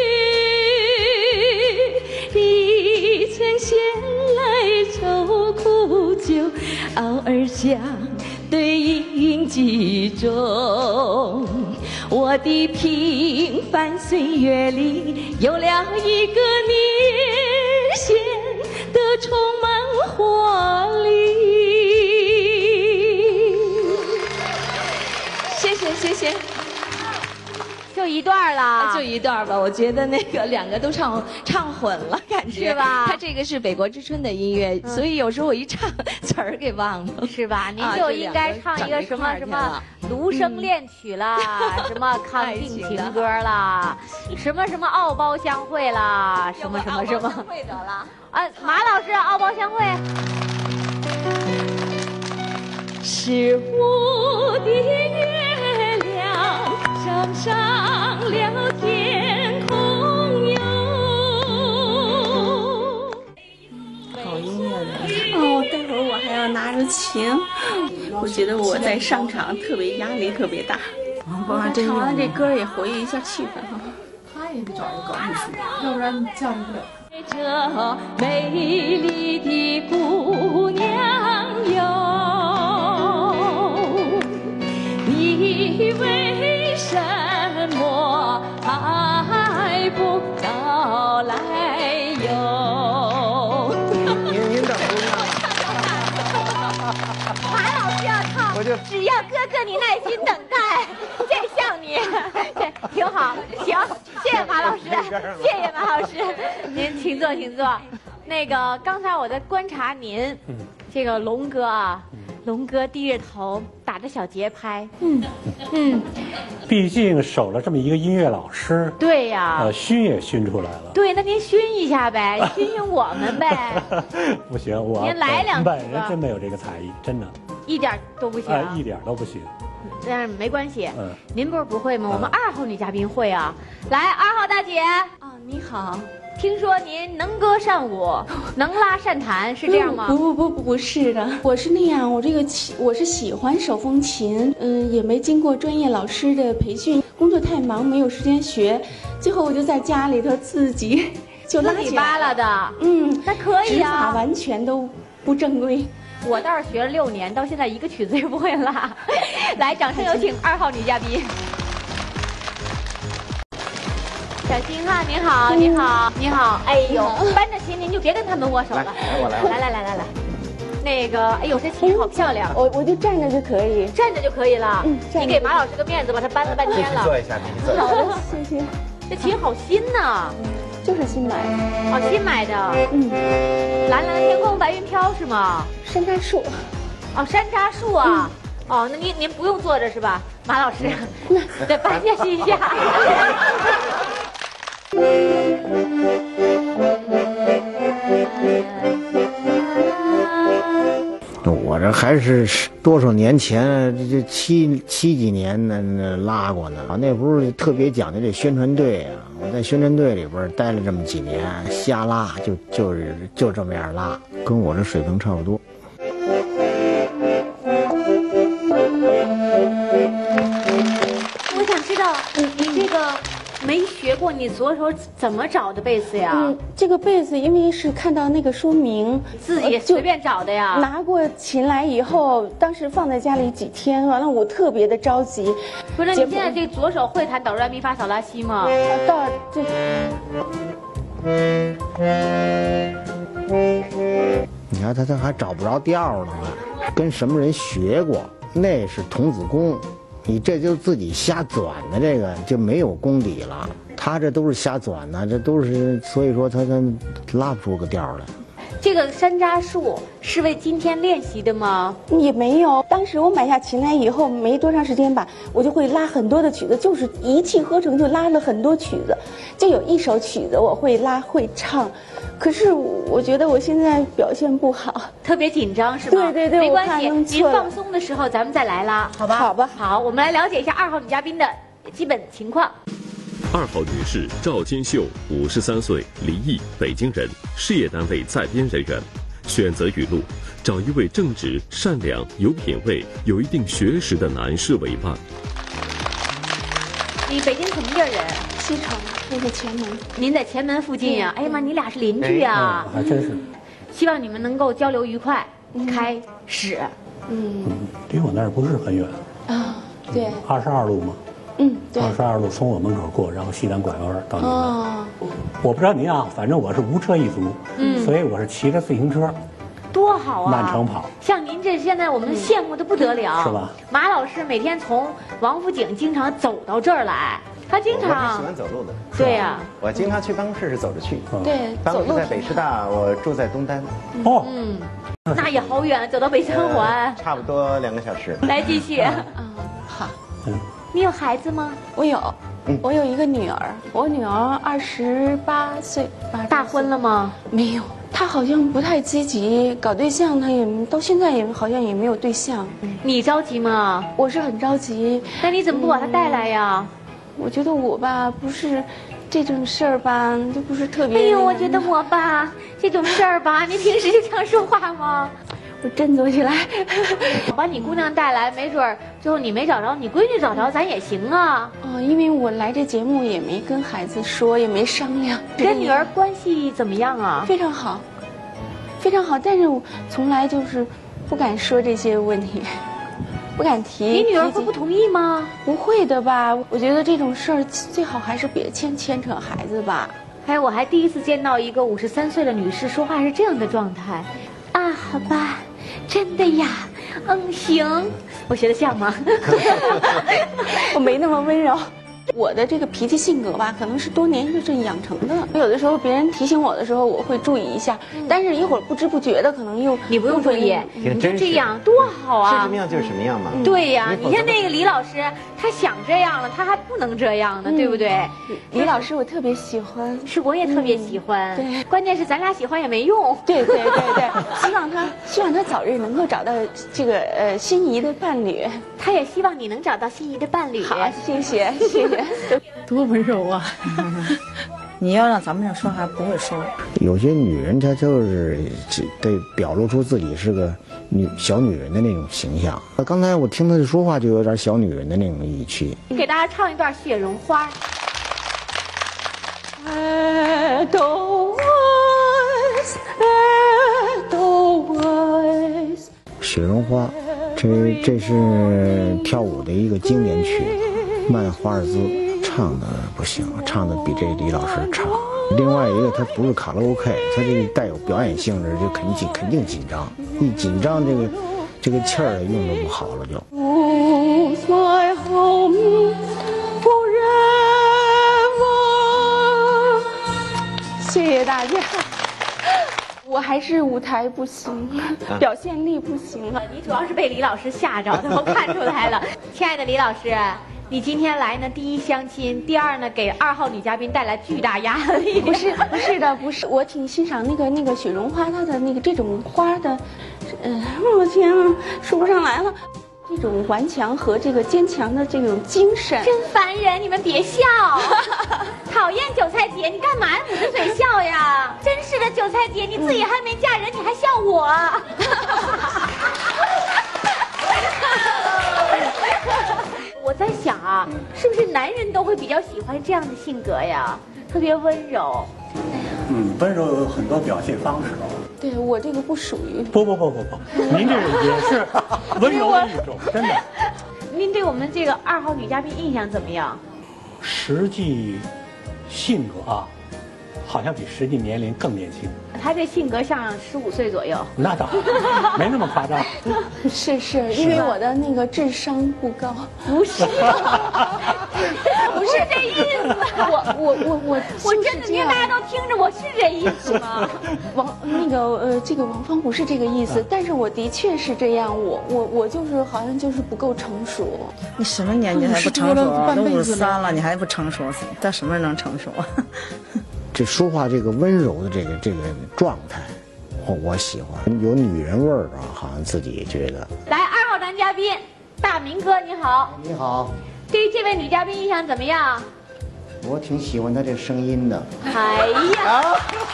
雨，你曾闲来愁苦酒，偶尔相对应几中。我的平凡岁月里有了一个你，显得充满活力。谢谢。 就一段了， 就一段吧。我觉得那个两个都唱混了，感觉是吧？ 他这个是北国之春的音乐，所以有时候我一唱词儿给忘了， 是吧？您就应该唱一个什么芦笙恋曲啦，什么康定情歌啦，什么奥包相会啦，什么。 会得了马老师，奥包相会。 是我的月亮照上了天空哟。 好音乐哦，待会儿我还要拿着琴，我觉得我在上场压力特别大。唱完这歌也活跃一下气氛哈。他也得找一个高音书，要不然驾驭不了。 这美丽的姑娘哟，你为什么还不早来哟？ 您等马老师要唱，只要哥哥你耐心等待，这像你，这挺好，行，谢谢马老师，谢谢马老师，您请坐，请坐。那个刚才我在观察您，这个龙哥啊，龙哥低着头打着小节拍， 毕竟守了这么一个音乐老师， 对呀， 熏也熏出来了。 对，那您熏一下呗，熏我们呗。 不行， 您来两句吧。 本人真没有这个才艺，真的， 一点都不行， 一点都不行。 但是没关系，您不会吗？我们2号女嘉宾会啊。来，2号大姐， 你好。 听说您能歌善舞，能拉善弹，是这样吗？ 不是的，我是那样，我是喜欢手风琴，也没经过专业老师的培训，工作太忙没有时间学，最后我就在家里头自己就拉起扒拉的，那可以啊， 指法完全都不正规。 我倒是学了6年，到现在一个曲子也不会拉。来，掌声有请2号女嘉宾。小星哈，您好，你好，你好，哎呦，搬着琴您就别跟他们握手了。 来，我来。 来。 那个，哎呦，这琴好漂亮。 我就站着就可以， 站着就可以了。 你给马老师个面子，把它搬了半天了。 坐一下，你坐一下。 好的，谢谢。 这琴好新呐， 就是新买的。 哦，新买的。蓝蓝的天空，白云飘是吗？ 山楂树。 哦，山楂树啊。哦，那您不用坐着是吧，马老师？得搬下去一下。 我这还是多少年前，这七几年那拉过呢。那不是特别讲究这宣传队啊，我在宣传队里边待了这么几年，瞎拉就这么样拉，跟我这水平差不多。 我想知道你这个没学过，你左手怎么找的贝斯呀？ 这个贝斯因为是看到那个说明， 自己随便找的呀。 拿过琴来以后，当时放在家里几天，完了我特别的着急。 不是，你现在这左手会弹哆来咪发嗦拉西吗？ 到这。 你看他还找不着调呢，跟什么人学过？那是童子功。你这就自己瞎转的，这个就没有功底了。他这都是瞎转的，这都是，所以说他拉不出个调来。 这个山楂树是为今天练习的吗？ 也没有，当时我买下琴来以后没多长时间吧，我就会拉很多的曲子，就是一气呵成就拉了很多曲子。就有一首曲子我会拉会唱，可是我觉得我现在表现不好， 特别紧张是吗？ 对， 没关系，您放松的时候咱们再来拉，好吧？ 好吧。 好，我们来了解一下2号女嘉宾的基本情况。 2号女士赵金秀，53岁，离异，北京人，事业单位在编人员。选择语录：找一位正直、善良、有品位、有一定学识的男士为伴。 你北京什么地儿人？ 西城，那个前门。 您在前门附近呀？哎呀妈，你俩是邻居啊！ 还真是。 希望你们能够交流愉快。开始。 离我那儿不是很远。 啊，对。 22路吗？ 对。 22路从我门口过，然后西单拐弯到你那。我不知道您啊，反正我是无车一族，所以我是骑着自行车。 多好啊！ 满城跑。 像您这现在我们羡慕的不得了， 是吧？ 马老师每天从王府井经常走到这儿来，他经常。 我是喜欢走路的。 对呀。 我经常去办公室是走着去。 对。 办公室在北师大，我住在东单。 哦。 那也好远，走到北三环。 差不多2个小时。 来继续。 好。 你有孩子吗？ 我有。我有一个女儿，我女儿28岁， 大婚了吗？ 没有，她好像不太积极搞对象，她也到现在也好像也没有对象。 你着急吗？ 我是很着急。 那你怎么不把她带来呀？ 我觉得我吧，不是这种事儿吧，就不是特别。 哎呦，我觉得我吧，这种事儿吧，你平时就这样说话吗？ 我振作起来， 我把你姑娘带来，没准儿最后你没找着，你闺女找着，咱也行啊。 因为我来这节目也没跟孩子说，也没商量。 跟女儿关系怎么样啊？ 非常好，非常好，但是我从来就是不敢说这些问题，不敢提。 你女儿会不同意吗？ 不会的吧？我觉得这种事儿最好还是别牵扯孩子吧。 哎，我还第一次见到一个53岁的女士说话是这样的状态。啊，好吧。真的呀，行，我学得像吗？ 我没那么温柔。我的这个脾气性格吧，可能是多年就这养成的。有的时候别人提醒我的时候，我会注意一下，但是一会儿不知不觉的，可能又你不用注意，你就这样多好啊！ 是什么样就是什么样嘛。 对呀，你看那个李老师，他想这样了，他还不能这样呢，对不对？ 李老师我特别喜欢， 是我也特别喜欢。 对， 关键是咱俩喜欢也没用。 对，希望他早日能够找到这个心仪的伴侣， 他也希望你能找到心仪的伴侣。 好，谢谢。 多温柔啊！你要让咱们这说话不会说。 有些女人她就是得表露出自己是个小女人的那种形象。刚才我听她的说话就有点小女人的那种语气。 给大家唱一段《雪绒花》。 雪绒花，这是跳舞的一个经典曲，曼华尔兹唱唱的不行，唱的比这李老师差。另外一个，他不是卡拉 OK， 他这个带有表演性质，就肯定紧张，一紧张这个气儿用的不好了就。 不在后面不人问。谢谢大家。我还是舞台不行，表现力不行了。 你主要是被李老师吓着的，我看出来了。亲爱的李老师，你今天来呢，第一相亲，第二呢，给2号女嘉宾带来巨大压力。 不是的，不是，我挺欣赏那个雪绒花它的这种花的，我天啊，说不上来了。这种顽强和这个坚强的这种精神， 真烦人！你们别笑，讨厌韭菜姐，你干嘛捂着嘴笑呀？真是的，韭菜姐，你自己还没嫁人，你还笑我。我在想啊，是不是男人都会比较喜欢这样的性格呀？特别温柔。 温柔有很多表现方式。 对我这个不属于。 不，您这也是温柔的一种，真的。 您对我们这个2号女嘉宾印象怎么样？ 实际性格啊，好像比实际年龄更年轻。 她这性格像15岁左右。那倒没那么夸张。 是，因为我的那个智商不高。 不是，不是这意思。我真的，因为大家都听着，我是这意思吗？ 这个王芳不是这个意思，但是我的确是这样，我就是好像就是不够成熟。 你什么年纪还不成熟？都53了，你还不成熟？到什么时候能成熟啊？ 这说话这个温柔的这个状态，我喜欢，有女人味儿啊，好像自己也觉得。 来，2号男嘉宾大明哥，你好。 你好。 对于这位女嘉宾印象怎么样？ 我挺喜欢她这声音的。 哎呀，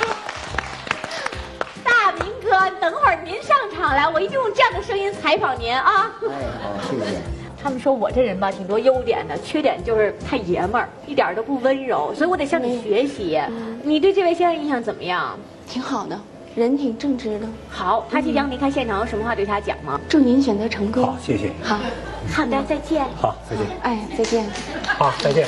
大明哥，等会儿您上场来，我一定用这样的声音采访您啊。 哎，好，谢谢。 他们说我这人吧，挺多优点的，缺点就是太爷们儿，一点都不温柔，所以我得向你学习。你对这位先生印象怎么样？ 挺好的，人挺正直的。 好，他即将离开现场，有什么话对他讲吗？ 祝您选择成功。 好，谢谢。 好的，再见。 好，再见。 哎，再见。 好，再见。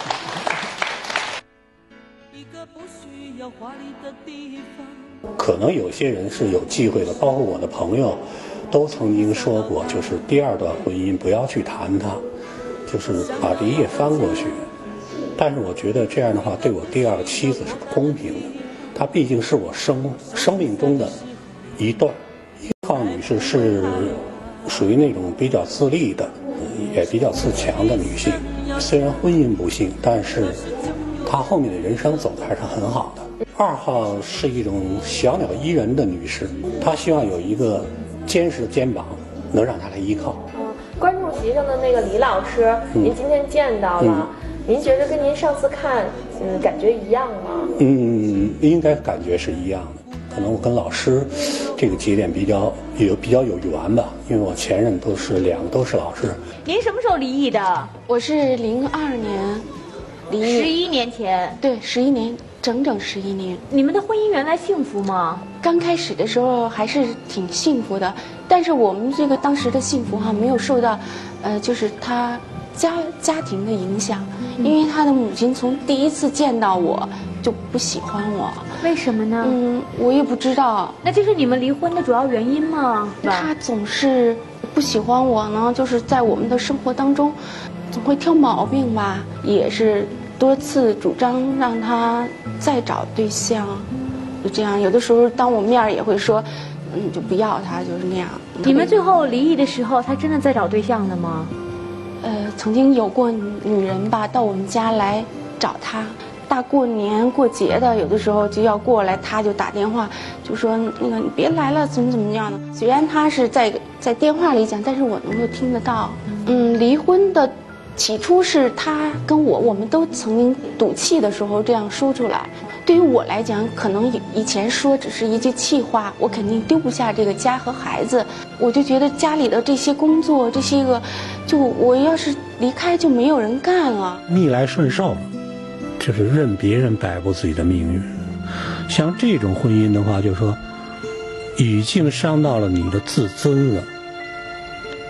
可能有些人是有忌讳的，包括我的朋友，都曾经说过，就是第2段婚姻不要去谈它，就是把这一页翻过去。但是我觉得这样的话，对我第2个妻子是不公平的，她毕竟是我生命中的一段。1号女士是属于那种比较自立的，也比较自强的女性。虽然婚姻不幸，但是她后面的人生走的还是很好的。2号是一种小鸟依人的女士，她希望有一个坚实的肩膀，能让她来依靠。 关注席上的那个李老师，您今天见到了，您觉得跟您上次看，感觉一样吗？ 应该感觉是一样的。可能我跟老师这个节点比较有缘吧，因为我前任2个都是老师。 您什么时候离异的？ 我是02年离异。 11年前。 对，11年，整11年。 你们的婚姻原来幸福吗？ 刚开始的时候还是挺幸福的，但是我们这个当时的幸福没有受到，就是他家庭的影响，因为他的母亲从第一次见到我就不喜欢我。 为什么呢？ 我也不知道。 那这是你们离婚的主要原因吗？ 他总是不喜欢我呢，就是在我们的生活当中，总会挑毛病吧，也是多次主张让他再找对象，就这样。有的时候当我面也会说，就不要他，就是那样。 你们最后离异的时候，他真的在找对象的吗？ 曾经有过女人吧，到我们家来找他。大过年过节的，有的时候就要过来，他就打电话，就说那个你别来了，怎么样的。虽然他是在电话里讲，但是我能够听得到。离婚的起初是他跟我们都曾经赌气的时候这样说出来。对于我来讲，可能以前说只是一句气话，我肯定丢不下这个家和孩子。我就觉得家里的这些工作，这些个，就我要是离开就没有人干了。 逆来顺受，就是任别人摆布自己的命运。像这种婚姻的话，就是说已经伤到了你的自尊了，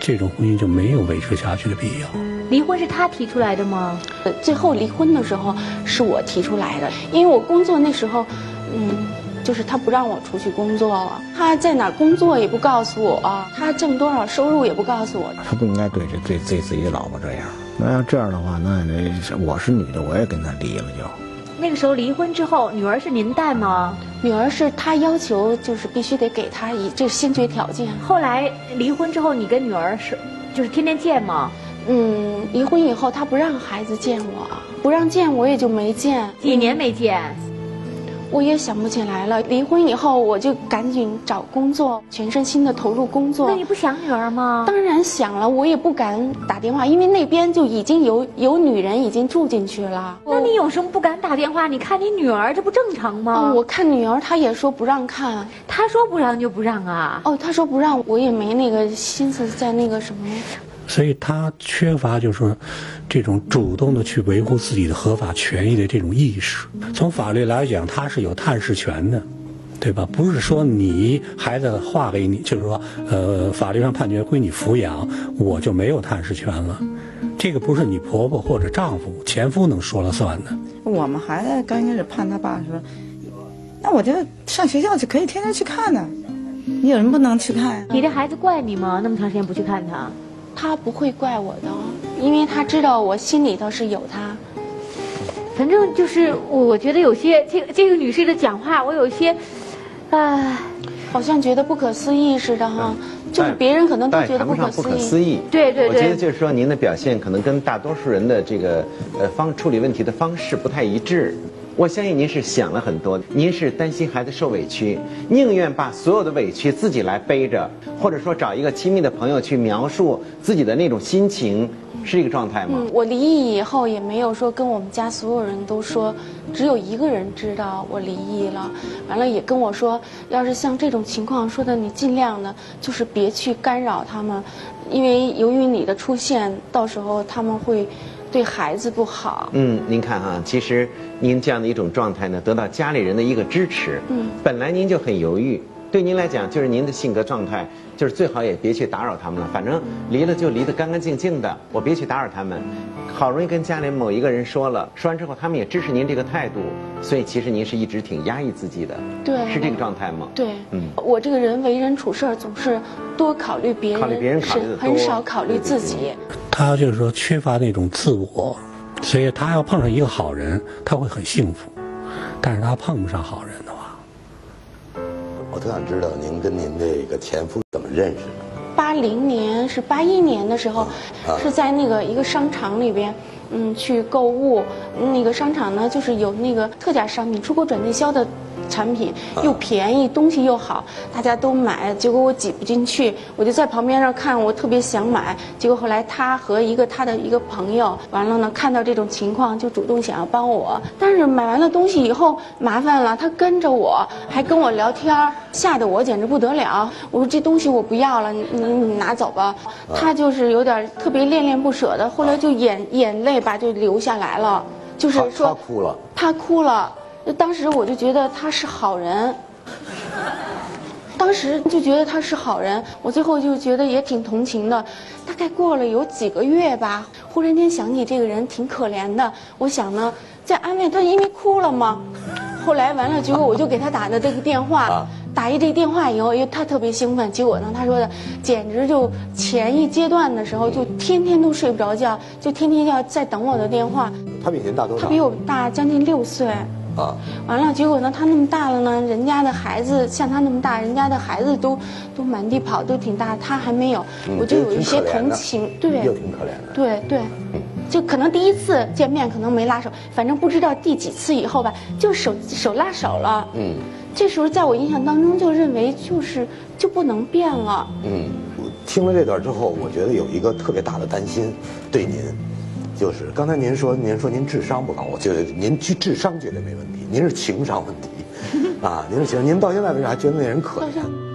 这种婚姻就没有维持下去的必要。 离婚是他提出来的吗？ 最后离婚的时候是我提出来的，因为我工作那时候，就是他不让我出去工作了，他在哪儿工作也不告诉我，他挣多少收入也不告诉我。 他不应该对自己的老婆这样。那要这样的话，那我是女的，我也跟他离了就。 那个时候离婚之后，女儿是您带吗？ 女儿是他要求，就是必须得给他这先决条件。 后来离婚之后，你跟女儿就是天天见吗？ 离婚以后他不让孩子见我，不让见我也就没见。 几年没见？ 我也想不起来了。离婚以后我就赶紧找工作，全身心的投入工作。 那你不想女儿吗？ 当然想了，我也不敢打电话，因为那边就已经有女人已经住进去了。 那你有什么不敢打电话？你看你女儿，这不正常吗？ 我看女儿，她也说不让看。 她说不让就不让啊？ 她说不让，我也没那个心思在那个什么。 所以他缺乏就是说这种主动的去维护自己的合法权益的这种意识。从法律来讲，他是有探视权的，对吧？不是说你孩子划给你，就是说法律上判决归你抚养，我就没有探视权了。这个不是你婆婆或者丈夫、前夫能说了算的。 我们孩子刚开始判他爸说，那我就上学校就可以天天去看呢，你有什么不能去看？ 你这孩子怪你吗？那么长时间不去看他？ 他不会怪我的，因为他知道我心里头是有他。 反正就是我觉得有些这个女士的讲话，我有些， 好像觉得不可思议似的哈。就是别人可能都觉得不可思议。 对。我觉得就是说您的表现可能跟大多数人的这个处理问题的方式不太一致。我相信您是想了很多，您是担心孩子受委屈，宁愿把所有的委屈自己来背着，或者说找一个亲密的朋友去描述自己的那种心情，是这个状态吗？ 我离异以后也没有说跟我们家所有人都说，只有一个人知道我离异了，完了也跟我说，要是像这种情况说的，你尽量的就是别去干扰他们，因为由于你的出现，到时候他们会对孩子不好。 您看哈，其实您这样的一种状态呢，得到家里人的一个支持。本来您就很犹豫，对您来讲，就是您的性格状态，就是最好也别去打扰他们了。反正离了就离得干干净净的，我别去打扰他们。好容易跟家里某一个人说了，说完之后他们也支持您这个态度，所以其实您是一直挺压抑自己的。 对， 是这个状态吗？ 对，我这个人为人处事总是多考虑别人，很少考虑自己。 他就是说缺乏那种自我，所以他要碰上一个好人，他会很幸福。但是他碰不上好人的话， 我特想知道您跟您这个前夫怎么认识的 ？80年是81年的时候，是在那个一个商场里边，去购物。那个商场呢，就是有那个特价商品，出口转内销的产品，又便宜，东西又好，大家都买。结果我挤不进去，我就在旁边上看，我特别想买。结果后来他和他的一个朋友，完了呢，看到这种情况，就主动想要帮我。但是买完了东西以后麻烦了，他跟着我，还跟我聊天，吓得我简直不得了。我说这东西我不要了，你拿走吧。他就是有点特别恋恋不舍的，后来就眼泪吧就流下来了，就是说他哭了。当时我就觉得他是好人，我最后就觉得也挺同情的。大概过了有几个月吧，忽然间想起这个人挺可怜的，我想呢在安慰他，因为哭了嘛。后来完了，结果我就给他打的这个电话，打一这个电话以后，因为他特别兴奋，结果呢他说的简直就前一阶段的时候就天天都睡不着觉，就天天要在等我的电话。 他比您大多少？ 他比我大将近6岁。完了，结果呢，他那么大了呢，人家的孩子像他那么大，人家的孩子都满地跑，都挺大，他还没有，我就有一些同情，对， 又挺可怜的， 对，就可能第一次见面可能没拉手，反正不知道第几次以后吧，就手拉手了，这时候在我印象当中就认为就不能变了， 听了这段之后，我觉得有一个特别大的担心，对您。就是刚才您说您智商不高，我觉得您智商绝对没问题，您是情商问题，您是情商，您到现在为止还觉得那人可怜。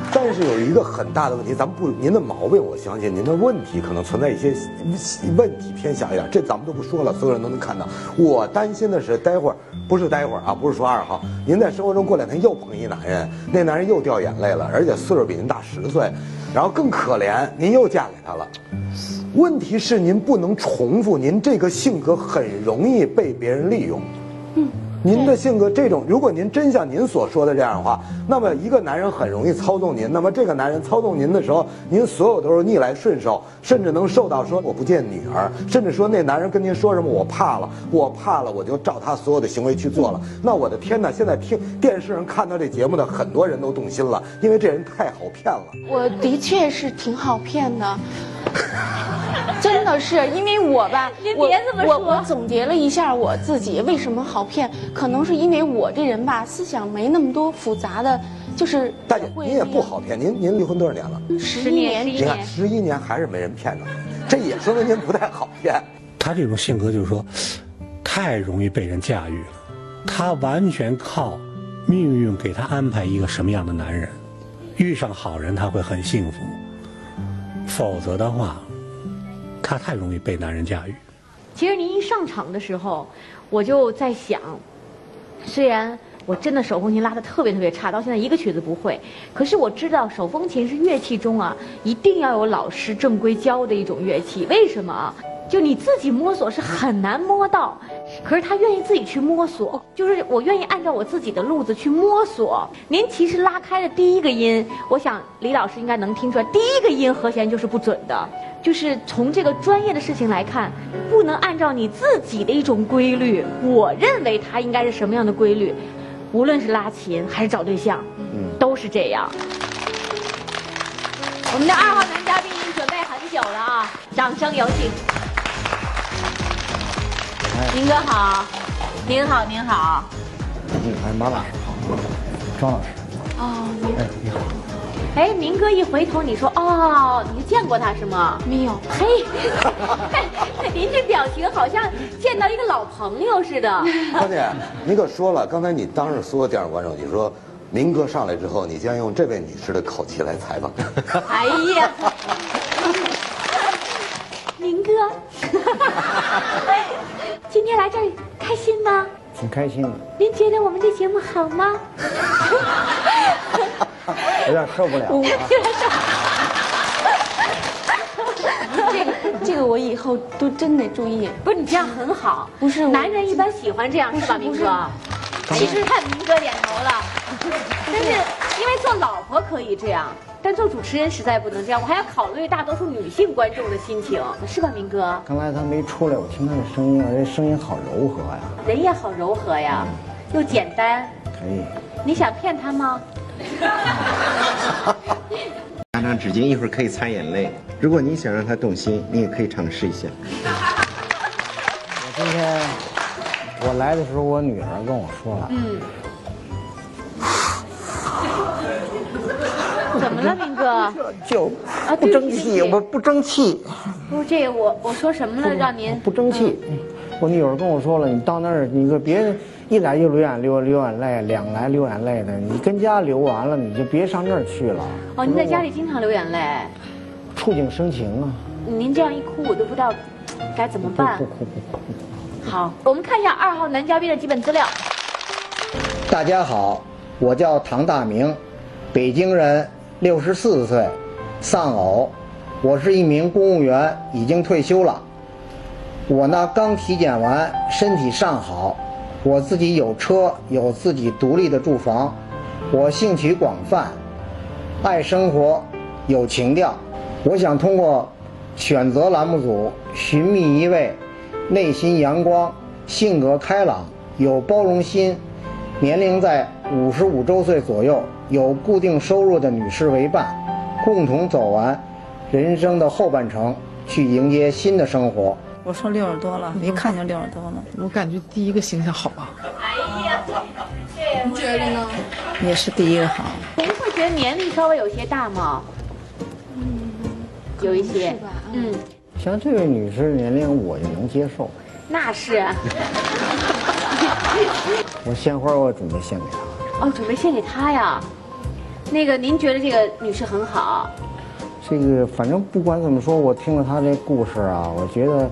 但是有一个很大的问题，咱们不，您的毛病，我相信您的问题可能存在一些问题偏小一点，这咱们都不说了，所有人都能看到。我担心的是，不是待会儿啊，不是说2号，您在生活中过2天又碰一男人，那男人又掉眼泪了，而且岁数比您大10岁，然后更可怜，您又嫁给他了。问题是您不能重复，您这个性格很容易被别人利用。您的性格这种，如果您真像您所说的这样的话，那么一个男人很容易操纵您。那么这个男人操纵您的时候，您所有都是逆来顺受，甚至能受到说我不见女儿，甚至说那男人跟您说什么我怕了，我就照他所有的行为去做了。那我的天哪！现在听电视上看到这节目的很多人都动心了，因为这人太好骗了。 我的确是挺好骗的。真的是，因为我吧，我总结了一下我自己为什么好骗，可能是因为我这人吧，思想没那么多复杂的，就是大姐，您也不好骗，您离婚多少年了 ？11年。 你看11年还是没人骗着，这也说明您不太好骗。 他这种性格就是说，太容易被人驾驭了，他完全靠命运给他安排一个什么样的男人，遇上好人他会很幸福，否则的话。他太容易被男人驾驭。 其实您一上场的时候，我就在想，虽然我真的手风琴拉得特别差，到现在一个曲子不会，可是我知道手风琴是乐器中啊，一定要有老师正规教的一种乐器。为什么啊？就你自己摸索是很难摸到，可是他愿意自己去摸索，就是我愿意按照我自己的路子去摸索。您其实拉开的第一个音，我想李老师应该能听出来，第一个音和弦就是不准的。就是从这个专业的事情来看，不能按照你自己的一种规律，我认为它应该是什么样的规律，无论是拉琴还是找对象，都是这样。我们的2号男嘉宾已经准备很久了啊，掌声有请。明哥好，您好，您好。 哎，马老师好，庄老师。 哦， 你好。 哎，明哥一回头，你说哦，你见过他是吗？ 没有。 嘿，您这表情好像见到一个老朋友似的。 大姐，您可说了，刚才你当着所有电视观众，你说明哥上来之后，你将用这位女士的口气来采访。 哎呀，明哥，今天来这儿开心吗？ 挺开心的。 您觉得我们这节目好吗？ 有点受不了。 这个我以后都真得注意。 不是你这样很好， 不是男人一般喜欢这样是吧，明哥？其实看明哥点头了，但是因为做老婆可以这样，但做主持人实在不能这样，我还要考虑大多数女性观众的心情，是吧，明哥？ 刚才他没出来，我听他的声音，而且声音好柔和呀。 人也好柔和呀，又简单。 可以。 你想骗他吗？ 拿张纸巾，一会儿可以擦眼泪。如果你想让他动心，你也可以尝试一下。 我今天我来的时候，我女儿跟我说了。 怎么了，明哥？ 就不争气，我不争气。 不是这个，我说什么了？让您不争气。我女儿跟我说了，你到那儿，你可别一来就流眼泪，两来流眼泪的，你跟家流完了，你就别上那儿去了。 哦，您在家里经常流眼泪？ 触景生情啊！ 您这样一哭，我都不知道该怎么办。 不哭。 好，我们看一下2号男嘉宾的基本资料。 大家好，我叫唐大明，北京人，64岁，丧偶。我是一名公务员，已经退休了。我呢刚体检完，身体尚好，我自己有车，有自己独立的住房。我兴趣广泛，爱生活，有情调。我想通过选择栏目组寻觅一位内心阳光、性格开朗、有包容心、年龄在55周岁左右、有固定收入的女士为伴，共同走完人生的后半程，去迎接新的生活。 我说60多了，一看就60多了。 我感觉第一个形象好啊。 哎呀， 你觉得呢？ 也是第一个好。 您会觉得年龄稍微有些大吗？有一些。 像这位女士年龄我就能接受。 那是。 我鲜花我准备献给她。 哦，准备献给她呀？ 那个您觉得这个女士很好？ 这个反正不管怎么说，我听了她这故事啊，我觉得，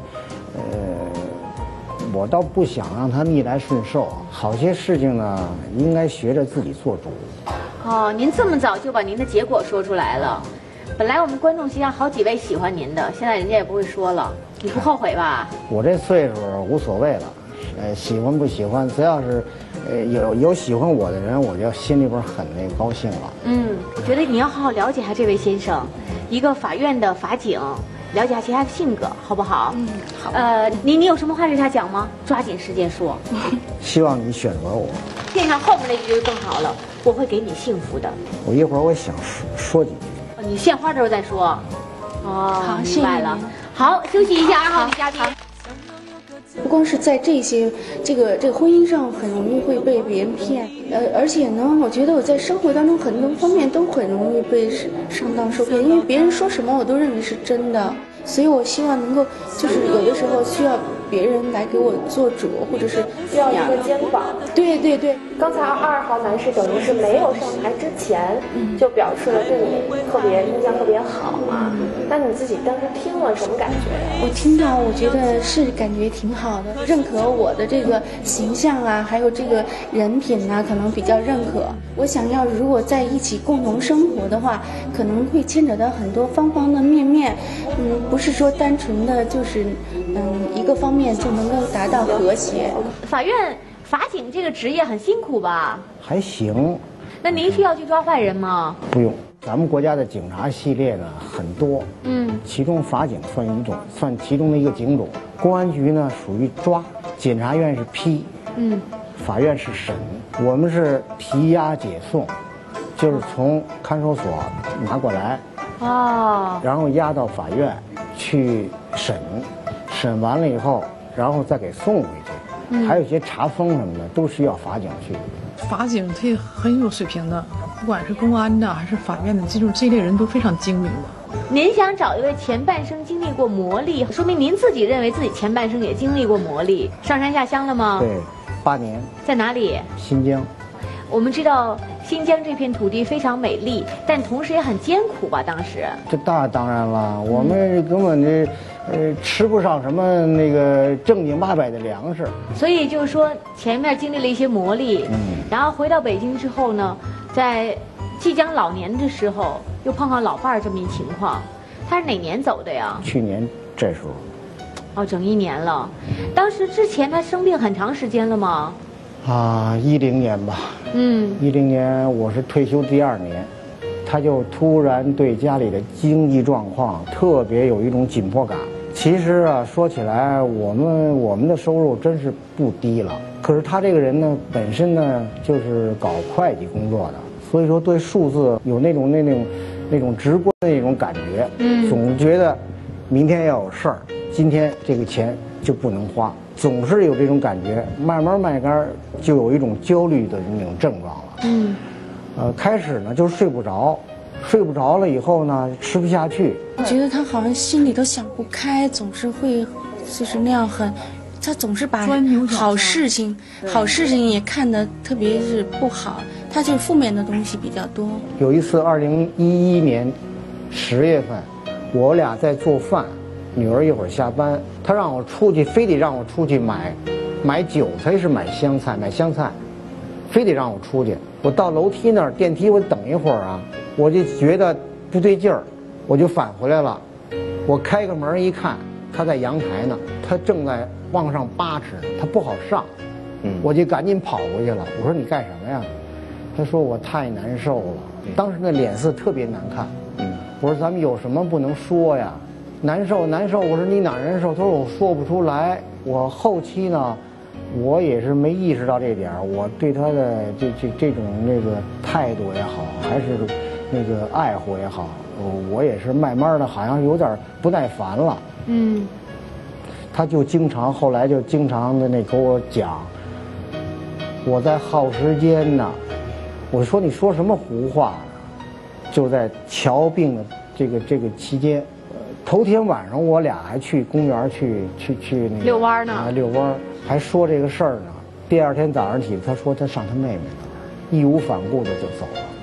我倒不想让她逆来顺受，好些事情呢，应该学着自己做主。 哦，您这么早就把您的结果说出来了。本来我们观众席上好几位喜欢您的，现在人家也不会说了，你不后悔吧？ 我这岁数无所谓了，喜欢不喜欢，只要是，有喜欢我的人，我就心里边很那个高兴了。 我觉得你要好好了解一下这位先生，一个法院的法警，了解一下他的性格，好不好？好。你有什么话对他讲吗？抓紧时间说。 希望你选择我。 电上后面那句就更好了，我会给你幸福的。 我一会儿我想说几句。 你献花的时候再说。哦， 好， 明白了。好，休息一下，2号女嘉宾。 不光是在这个婚姻上很容易会被别人骗，而且呢，我觉得我在生活当中很多方面都很容易被上当受骗，因为别人说什么我都认为是真的，所以我希望能够就是有的时候需要别人来给我做主，或者是需要一个肩膀。 对对对， 刚才2号男士等于是没有上台之前就表示了对你特别印象特别好嘛，那你自己当时听了什么感觉呀？ 我听到我觉得是感觉挺好的，认可我的这个形象啊，还有这个人品啊，可能比较认可。我想要如果在一起共同生活的话，可能会牵扯到很多方方的面，不是说单纯的就是一个方面就能够达到和谐。 法警这个职业很辛苦吧？ 还行。 那您需要去抓坏人吗？ 不用，咱们国家的警察系列呢很多，其中法警算其中的一个警种。公安局呢属于抓，检察院是批，法院是审，我们是提押解送，就是从看守所拿过来，然后押到法院去审，审完了以后，然后再给送回去。还有一些查封什么的都需要法警去。 法警他很有水平的，不管是公安的还是法院的，就是这类人都非常精明的。 您想找一位前半生经历过磨砺，说明您自己认为自己前半生也经历过磨砺，上山下乡了吗？ 对，8年。 在哪里？ 新疆。 我们知道新疆这片土地非常美丽，但同时也很艰苦吧？当时。 这当然了，我们根本吃不上什么那个正经八百的粮食。 所以就是说，前面经历了一些磨砺，然后回到北京之后呢，在即将老年的时候，又碰上老伴儿这么一情况。他是哪年走的呀？ 去年这时候。 哦，整1年了。当时之前他生病很长时间了吗 ？10年吧。10年我是退休第2年，他就突然对家里的经济状况特别有一种紧迫感。其实啊，说起来我们的收入真是不低了，可是他这个人呢，本身呢就是搞会计工作的，所以说对数字有那种直观的那种感觉，总觉得明天要有事儿，今天这个钱就不能花。总是有这种感觉，慢慢就有一种焦虑的那种症状了。开始呢就睡不着了以后呢吃不下去。 我觉得他好像心里都想不开，总是会就是那样他总是把好事情也看得特别是不好，他就是负面的东西比较多。 有一次2011年10月份，我俩在做饭。女儿一会儿下班，她让我出去，非得让我出去买韭菜是买香菜，非得让我出去。我到楼梯那儿，电梯我等一会儿啊，我就觉得不对劲儿，我就返回来了。我开个门一看，她在阳台呢，她正在往上扒哧，她不好上，我就赶紧跑过去了。我说你干什么呀？她说我太难受了，当时那脸色特别难看。我说咱们有什么不能说呀？难受，我说你哪难受？他说我说不出来。我后期呢，我也是没意识到这点，我对他的这种那个态度也好，还是那个爱护也好，我也是慢慢的好像有点不耐烦了。他就后来就经常的给我讲，我在耗时间呢。我说你说什么胡话呢？就在瞧病的这个期间。头天晚上我俩还去公园去那个遛弯呢， 遛弯还说这个事儿呢。第2天早上起，他说他上他妹妹那儿，义无反顾的就走了。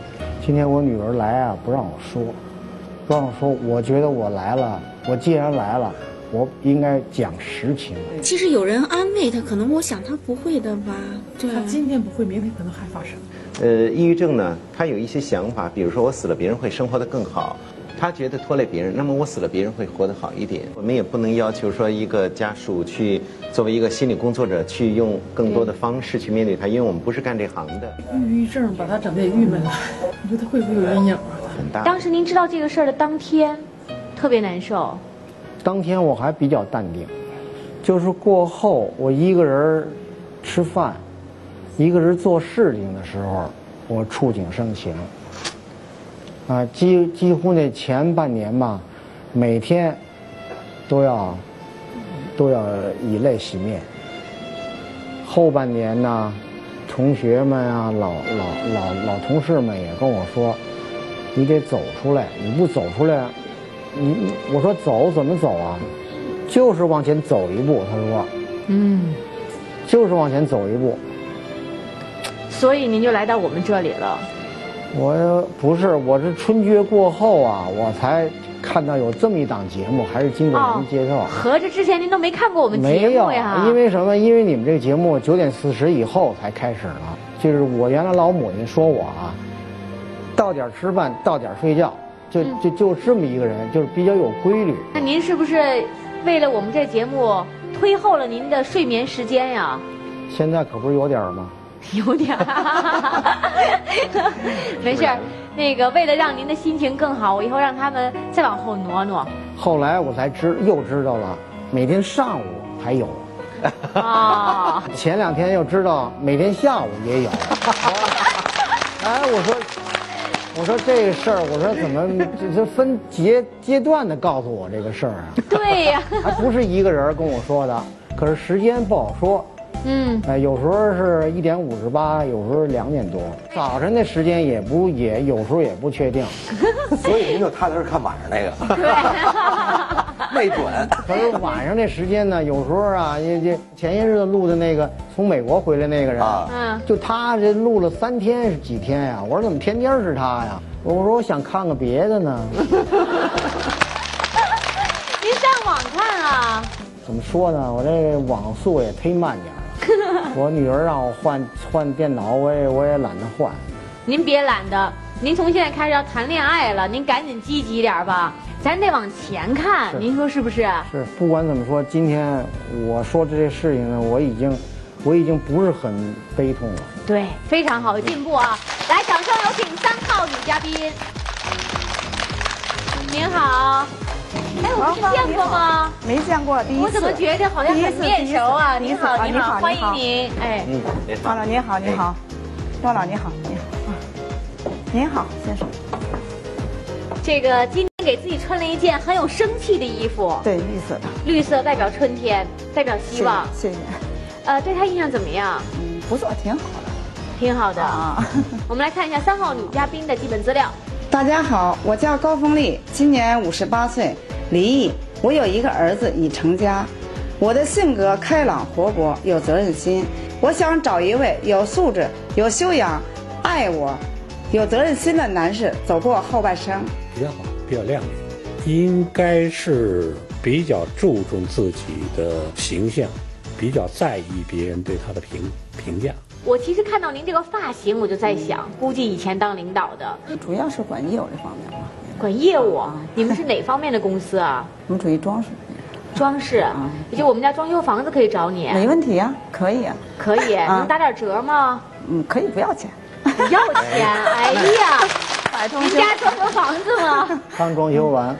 今天我女儿来啊，不让我说，不让我说。我觉得我来了，我既然来了，我应该讲实情。 其实有人安慰他，可能我想他不会的吧。对， 他今天不会，明天可能还发生。 抑郁症呢，他有一些想法，比如说我死了，别人会生活得更好。他觉得拖累别人，那么我死了，别人会活得好一点。我们也不能要求说一个家属去作为一个心理工作者去用更多的方式去面对他，因为我们不是干这行的。 抑郁症把他整得也郁闷了，你说他会不会有阴影啊？ 很大。 当时您知道这个事儿的当天，特别难受。 当天我还比较淡定，就是过后我一个人吃饭，一个人做事情的时候，我触景生情。啊，几乎那前半年吧，每天都要以泪洗面。后半年呢，同学们啊，老同事们也跟我说，你得走出来，你不走出来，我说走怎么走啊？就是往前走一步。他说，就是往前走一步。 所以您就来到我们这里了。 我不是，我是春节过后啊，我才看到有这么一档节目，还是经过您介绍。 合着之前您都没看过我们节目呀？ 没有，因为什么？因为你们这个节目9点40以后才开始了。就是我原来老母亲说我啊，到点吃饭，到点睡觉，就这么一个人，就是比较有规律。 那您是不是为了我们这节目推后了您的睡眠时间呀？ 现在可不是有点吗？ 有点没事儿，那个为了让您的心情更好，我以后让他们再往后挪挪。 后来我才又知道了，每天上午还有。 啊， 前2天又知道每天下午也有。哎，我说这个事儿，我说怎么这分阶段的告诉我这个事儿啊？ 对呀， 还不是一个人跟我说的，可是时间不好说。有时候是1点58，有时候2点多。早晨的时间有时候也不确定， 所以您就踏实看晚上那个。 对， 没准。 可是晚上这时间呢，有时候啊，前些日子录的那个从美国回来那个人，就他这录了3天是几天呀？我说怎么天天是他呀？我说我想看个别的呢。 您上网看啊？ 怎么说呢？我这网速也忒慢点了。我女儿让我换电脑，我也懒得换。 您别懒得，您从现在开始要谈恋爱了，您赶紧积极点吧，咱得往前看，您说是不是？是， 不管怎么说，今天我说这些事情呢，我已经不是很悲痛了。 对，非常好的进步啊！来，掌声有请3号女嘉宾。您好。哎，我们是见过吗？ 没见过，第一次。 我怎么觉得好像很面熟啊？您好， 您好， 欢迎您。哎， 王老您好，您好，王老您好，您好，您好，先生。 这个今天给自己穿了一件很有生气的衣服。 对，绿色的。 绿色代表春天，代表希望。 谢谢。 对他印象怎么样？ 不错，挺好的。 挺好的啊。我们来看一下3号女嘉宾的基本资料。 大家好，我叫高凤丽，今年58岁，离异。我有一个儿子已成家。我的性格开朗活泼，有责任心。我想找一位有素质、有修养、爱我、有责任心的男士，走过后半生。 比较好，比较亮眼，应该是比较注重自己的形象，比较在意别人对他的评价。 我其实看到您这个发型，我就在想，估计以前当领导的， 主要是管业务这方面嘛。 管业务，你们是哪方面的公司啊？ 我们属于装饰。 装饰，也就我们家装修房子可以找你。 没问题呀，可以啊。 可以，能打点折吗？ 可以，不要钱。 不要钱？哎呀，您家装修房子吗？ 刚装修完。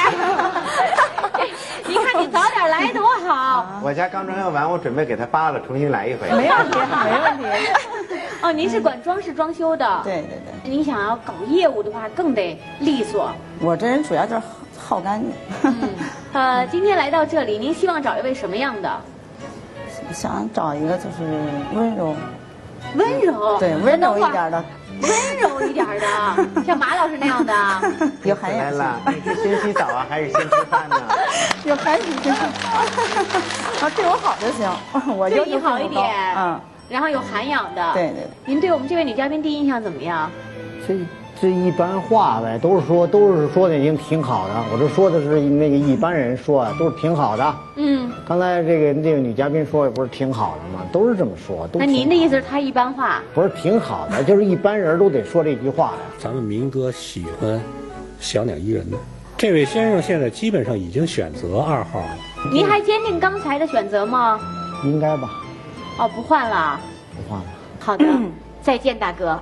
你看你早点来多好。 我家刚装修完，我准备给他扒了，重新来一回。 没问题，没问题。 哦，您是管装饰装修的。 对对对。 您想要搞业务的话，更得利索。 我这人主要就是好干净。 今天来到这里，您希望找一位什么样的？ 想找一个就是温柔。 温柔。 对，温柔一点的。 温柔一点的，像马老师那样的。 有涵养。 来了，你是先洗澡啊，还是先吃饭呢？ 有涵养。对我好就行，我对你好一点。然后有涵养的。 对对对。 您对我们这位女嘉宾第一印象怎么样？ 这是一般话呗，都是说的已经挺好的。我这说的是那个一般人说都是挺好的。刚才这个女嘉宾说的不是挺好的吗？都是这么说。 那您的意思是他一般化？ 不是挺好的，就是一般人都得说这句话呀。 咱们民歌喜欢小鸟依人的，这位先生现在基本上已经选择2号了。 您还坚定刚才的选择吗？ 应该吧。 哦，不换了。 不换了。 好的，再见，大哥。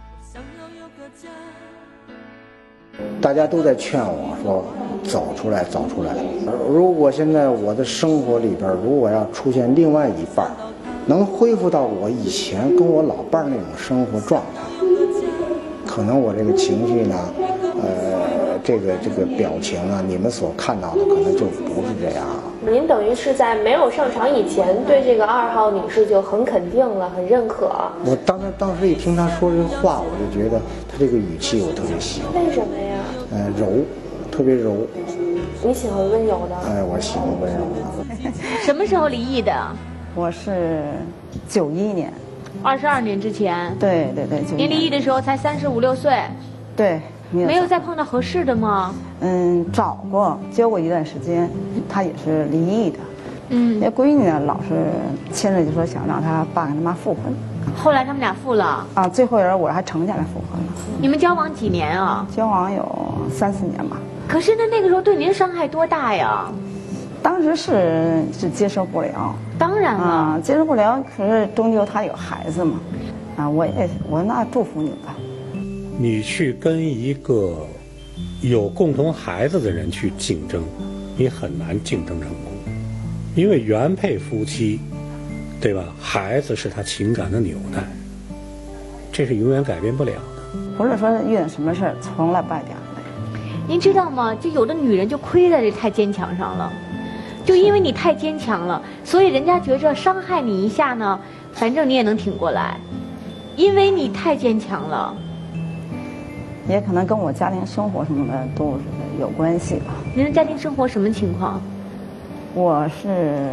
大家都在劝我说走出来走出来。如果现在我的生活里边如果要出现另外一半，能恢复到我以前跟我老伴那种生活状态，可能我这个情绪呢这个表情啊，你们所看到的可能就不是这样了。 您等于是在没有上场以前对这个2号女士就很肯定了，很认可。 我当时一听她说这话，我就觉得她这个语气我特别喜欢。 为什么呀？ 柔，特别柔。 你喜欢温柔的？ 哎，我喜欢温柔的。 什么时候离异的？ 我是91年 ，22年之前。 对。 您离异的时候才35、6岁。 对。 没有再碰到合适的吗？ 找过，交过一段时间，他也是离异的。那闺女呢，老是亲着就说想让他爸跟他妈复婚。 后来他们俩复了。 啊，最后人我还成下来复婚了。 你们交往几年啊？ 交往有3、4年吧。 可是那个时候对您的伤害多大呀？ 当时是接受不了。 当然了， 接受不了。可是终究他有孩子嘛。我那祝福你吧。 你去跟一个有共同孩子的人去竞争，你很难竞争成功，因为原配夫妻，对吧？孩子是他情感的纽带，这是永远改变不了的。 不是说遇见什么事儿从来不爱掉眼泪。 您知道吗？就有的女人就亏在这太坚强上了，就因为你太坚强了，所以人家觉着伤害你一下呢，反正你也能挺过来，因为你太坚强了。 也可能跟我家庭生活什么的都是有关系吧。 您的家庭生活什么情况？ 我是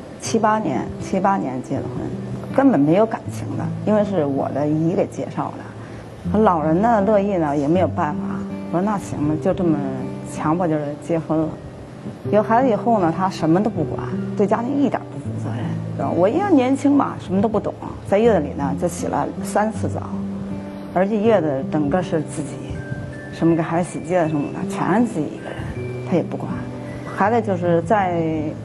78年结的婚，根本没有感情的，因为是我的姨给介绍的。老人呢乐意呢也没有办法，我说那行吧，就这么强迫就是结婚了。有孩子以后呢，他什么都不管，对家庭一点不负责任。我一样年轻嘛，什么都不懂，在月子里呢就洗了3次澡。而且月子整个是自己，什么给孩子洗戒什么的，全是自己一个人，他也不管。孩子就是在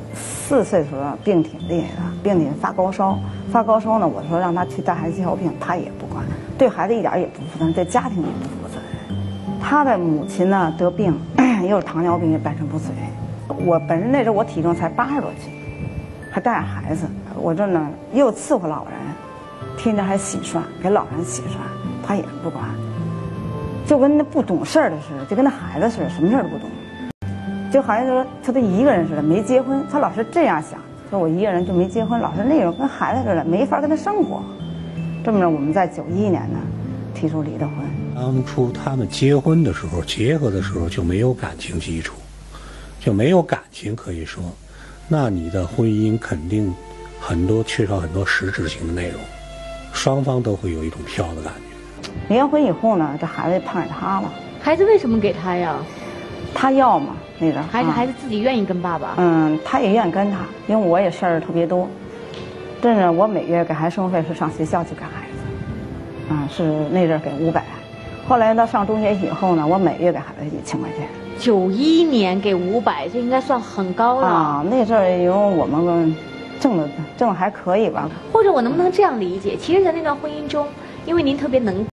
4岁的时候病挺厉害的，病挺发高烧呢，我说让他去带孩子接好病，他也不管，对孩子一点也不负责任，对家庭也不负责任。他的母亲呢得病，又是糖尿病，也半身不遂。我本身那时候我体重才80多斤，还带着孩子，我这呢又伺候老人，天天还洗涮，给老人洗涮。他也不管，就跟那不懂事儿的似的，就跟那孩子似的，什么事儿都不懂。就好像说他一个人似的，没结婚，他老是这样想，说我一个人就没结婚，老是那种跟孩子似的，没法跟他生活。这么着，我们在91年呢提出离的婚。 当初他们结婚的时候，结合的时候就没有感情基础，就没有感情可以说，那你的婚姻肯定缺少很多实质性的内容。双方都会有一种飘的感觉。 离完婚以后呢，这孩子判给他了。 孩子为什么给他呀？ 他要嘛，那个还是孩子自己愿意跟爸爸？ 他也愿意跟他，因为我也事儿特别多。这呢，我每月给孩子生活费是上学校去给孩子，是那阵儿给500。后来到上中学以后呢，我每月给孩子1000块钱。 91年给500，这应该算很高了。 那阵儿因为我们挣的还可以吧。 或者我能不能这样理解？其实，在那段婚姻中，因为您特别能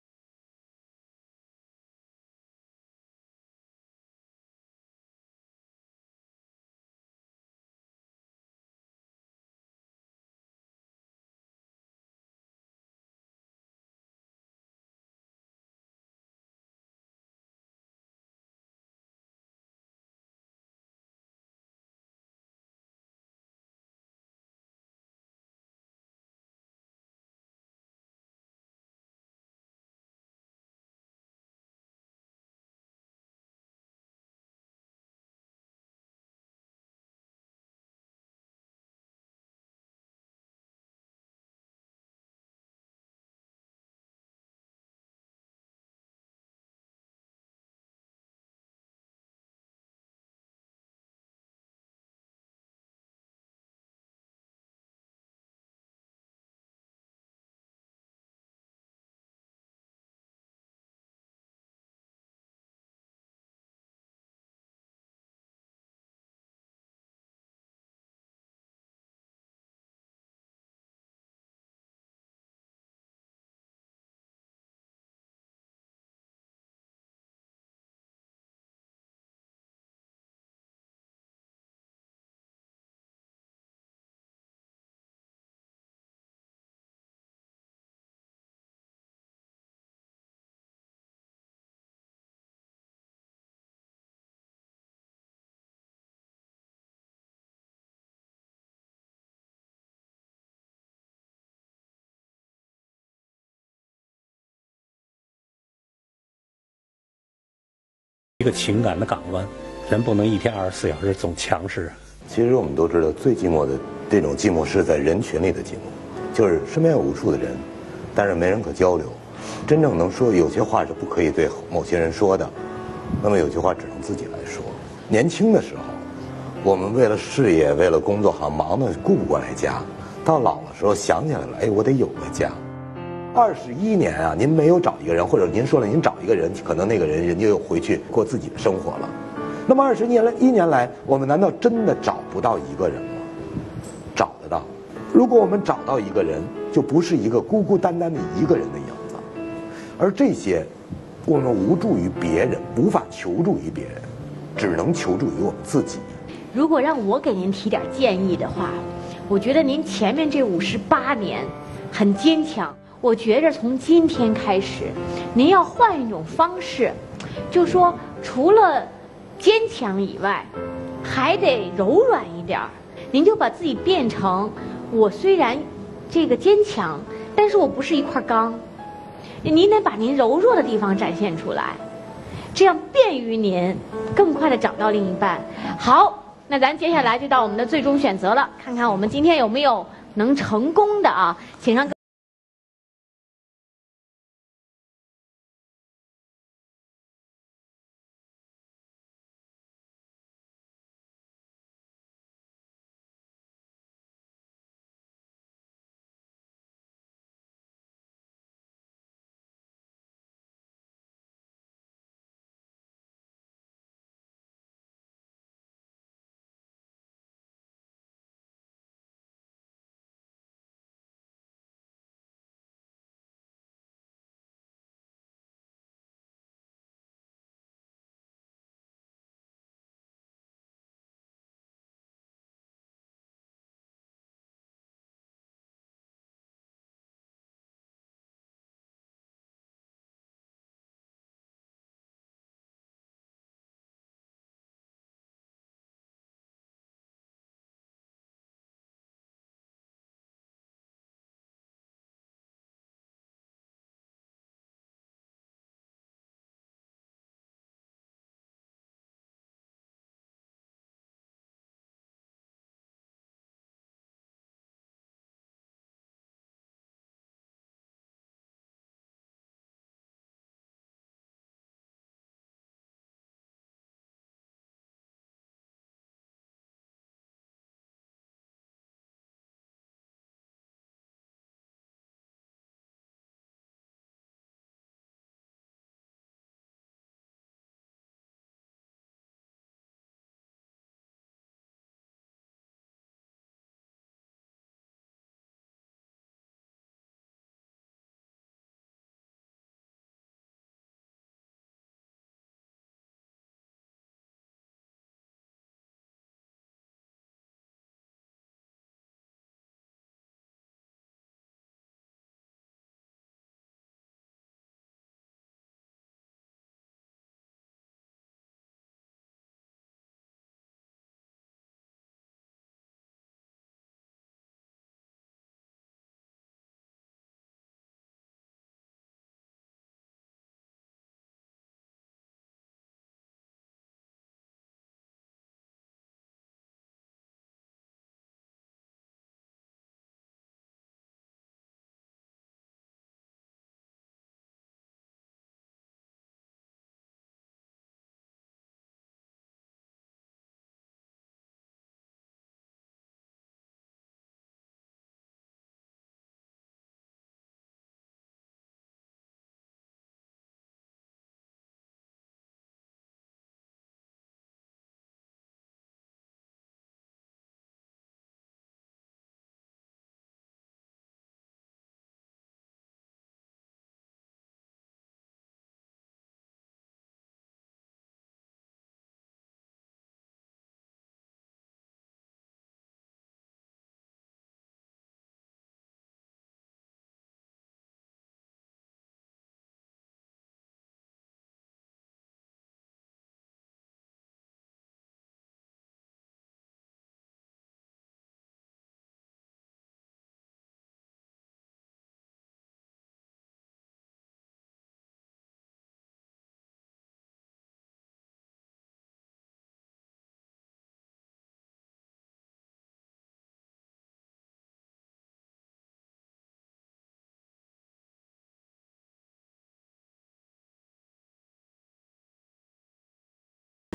一个情感的港湾，人不能一天24小时总强势。 其实我们都知道，最寂寞的这种寂寞是在人群里的寂寞，就是身边有无数的人，但是没人可交流。真正能说，有些话是不可以对某些人说的，那么有些话只能自己来说。年轻的时候，我们为了事业，为了工作，好像忙得顾不过来家。到老的时候想起来了，哎，我得有个家。21年啊，您没有找一个人，或者您说了您找一个人，可能那个人就又回去过自己的生活了。那么21年来，我们难道真的找不到一个人吗？找得到。如果我们找到一个人，就不是一个孤孤单单的一个人的影子。而这些，我们无助于别人，无法求助于别人，只能求助于我们自己。 如果让我给您提点建议的话，我觉得您前面这58年很坚强。我觉着从今天开始，您要换一种方式，就说除了坚强以外，还得柔软一点儿。您就把自己变成，我虽然这个坚强，但是我不是一块钢。您得把您柔弱的地方展现出来，这样便于您更快的找到另一半。好，那咱接下来就到我们的最终选择了，看看我们今天有没有能成功的啊，请上。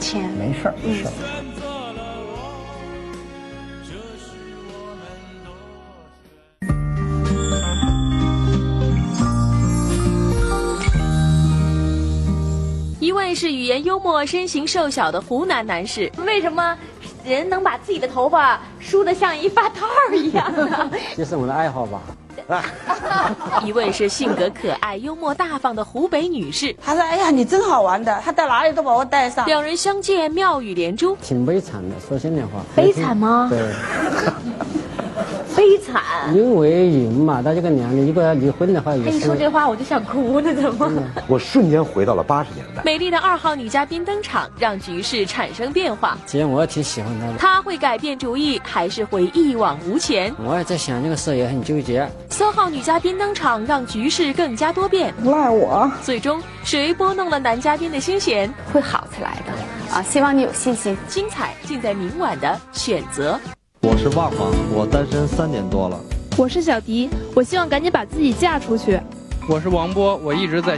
钱。 没事儿，没事儿。 一位是语言幽默、身形瘦小的湖南男士。 为什么人能把自己的头发梳得像一发套一样呢？ 这是我的爱好吧。 一位是性格可爱、幽默大方的湖北女士。 她说：“哎呀，你真好玩的，她到哪里都把我带上。” 两人相见，妙语连珠。 挺悲惨的，说心里话。 悲惨吗？ 对。 悲惨。 因为人嘛，到这个年龄，如果要离婚的话，也是。 一说这话我就想哭了，怎么？ 我瞬间回到了80年代。 美丽的2号女嘉宾登场，让局势产生变化。 其实我也挺喜欢她的。 她会改变主意，还是会一往无前？ 我也在想这个事，也很纠结。 3号女嘉宾登场，让局势更加多变。 不赖我。 最终，谁拨弄了男嘉宾的心弦？ 会好起来的。希望你有信心。 精彩尽在明晚的选择。 我是旺旺，我单身3年多了。 我是小迪，我希望赶紧把自己嫁出去。 我是王波，我一直在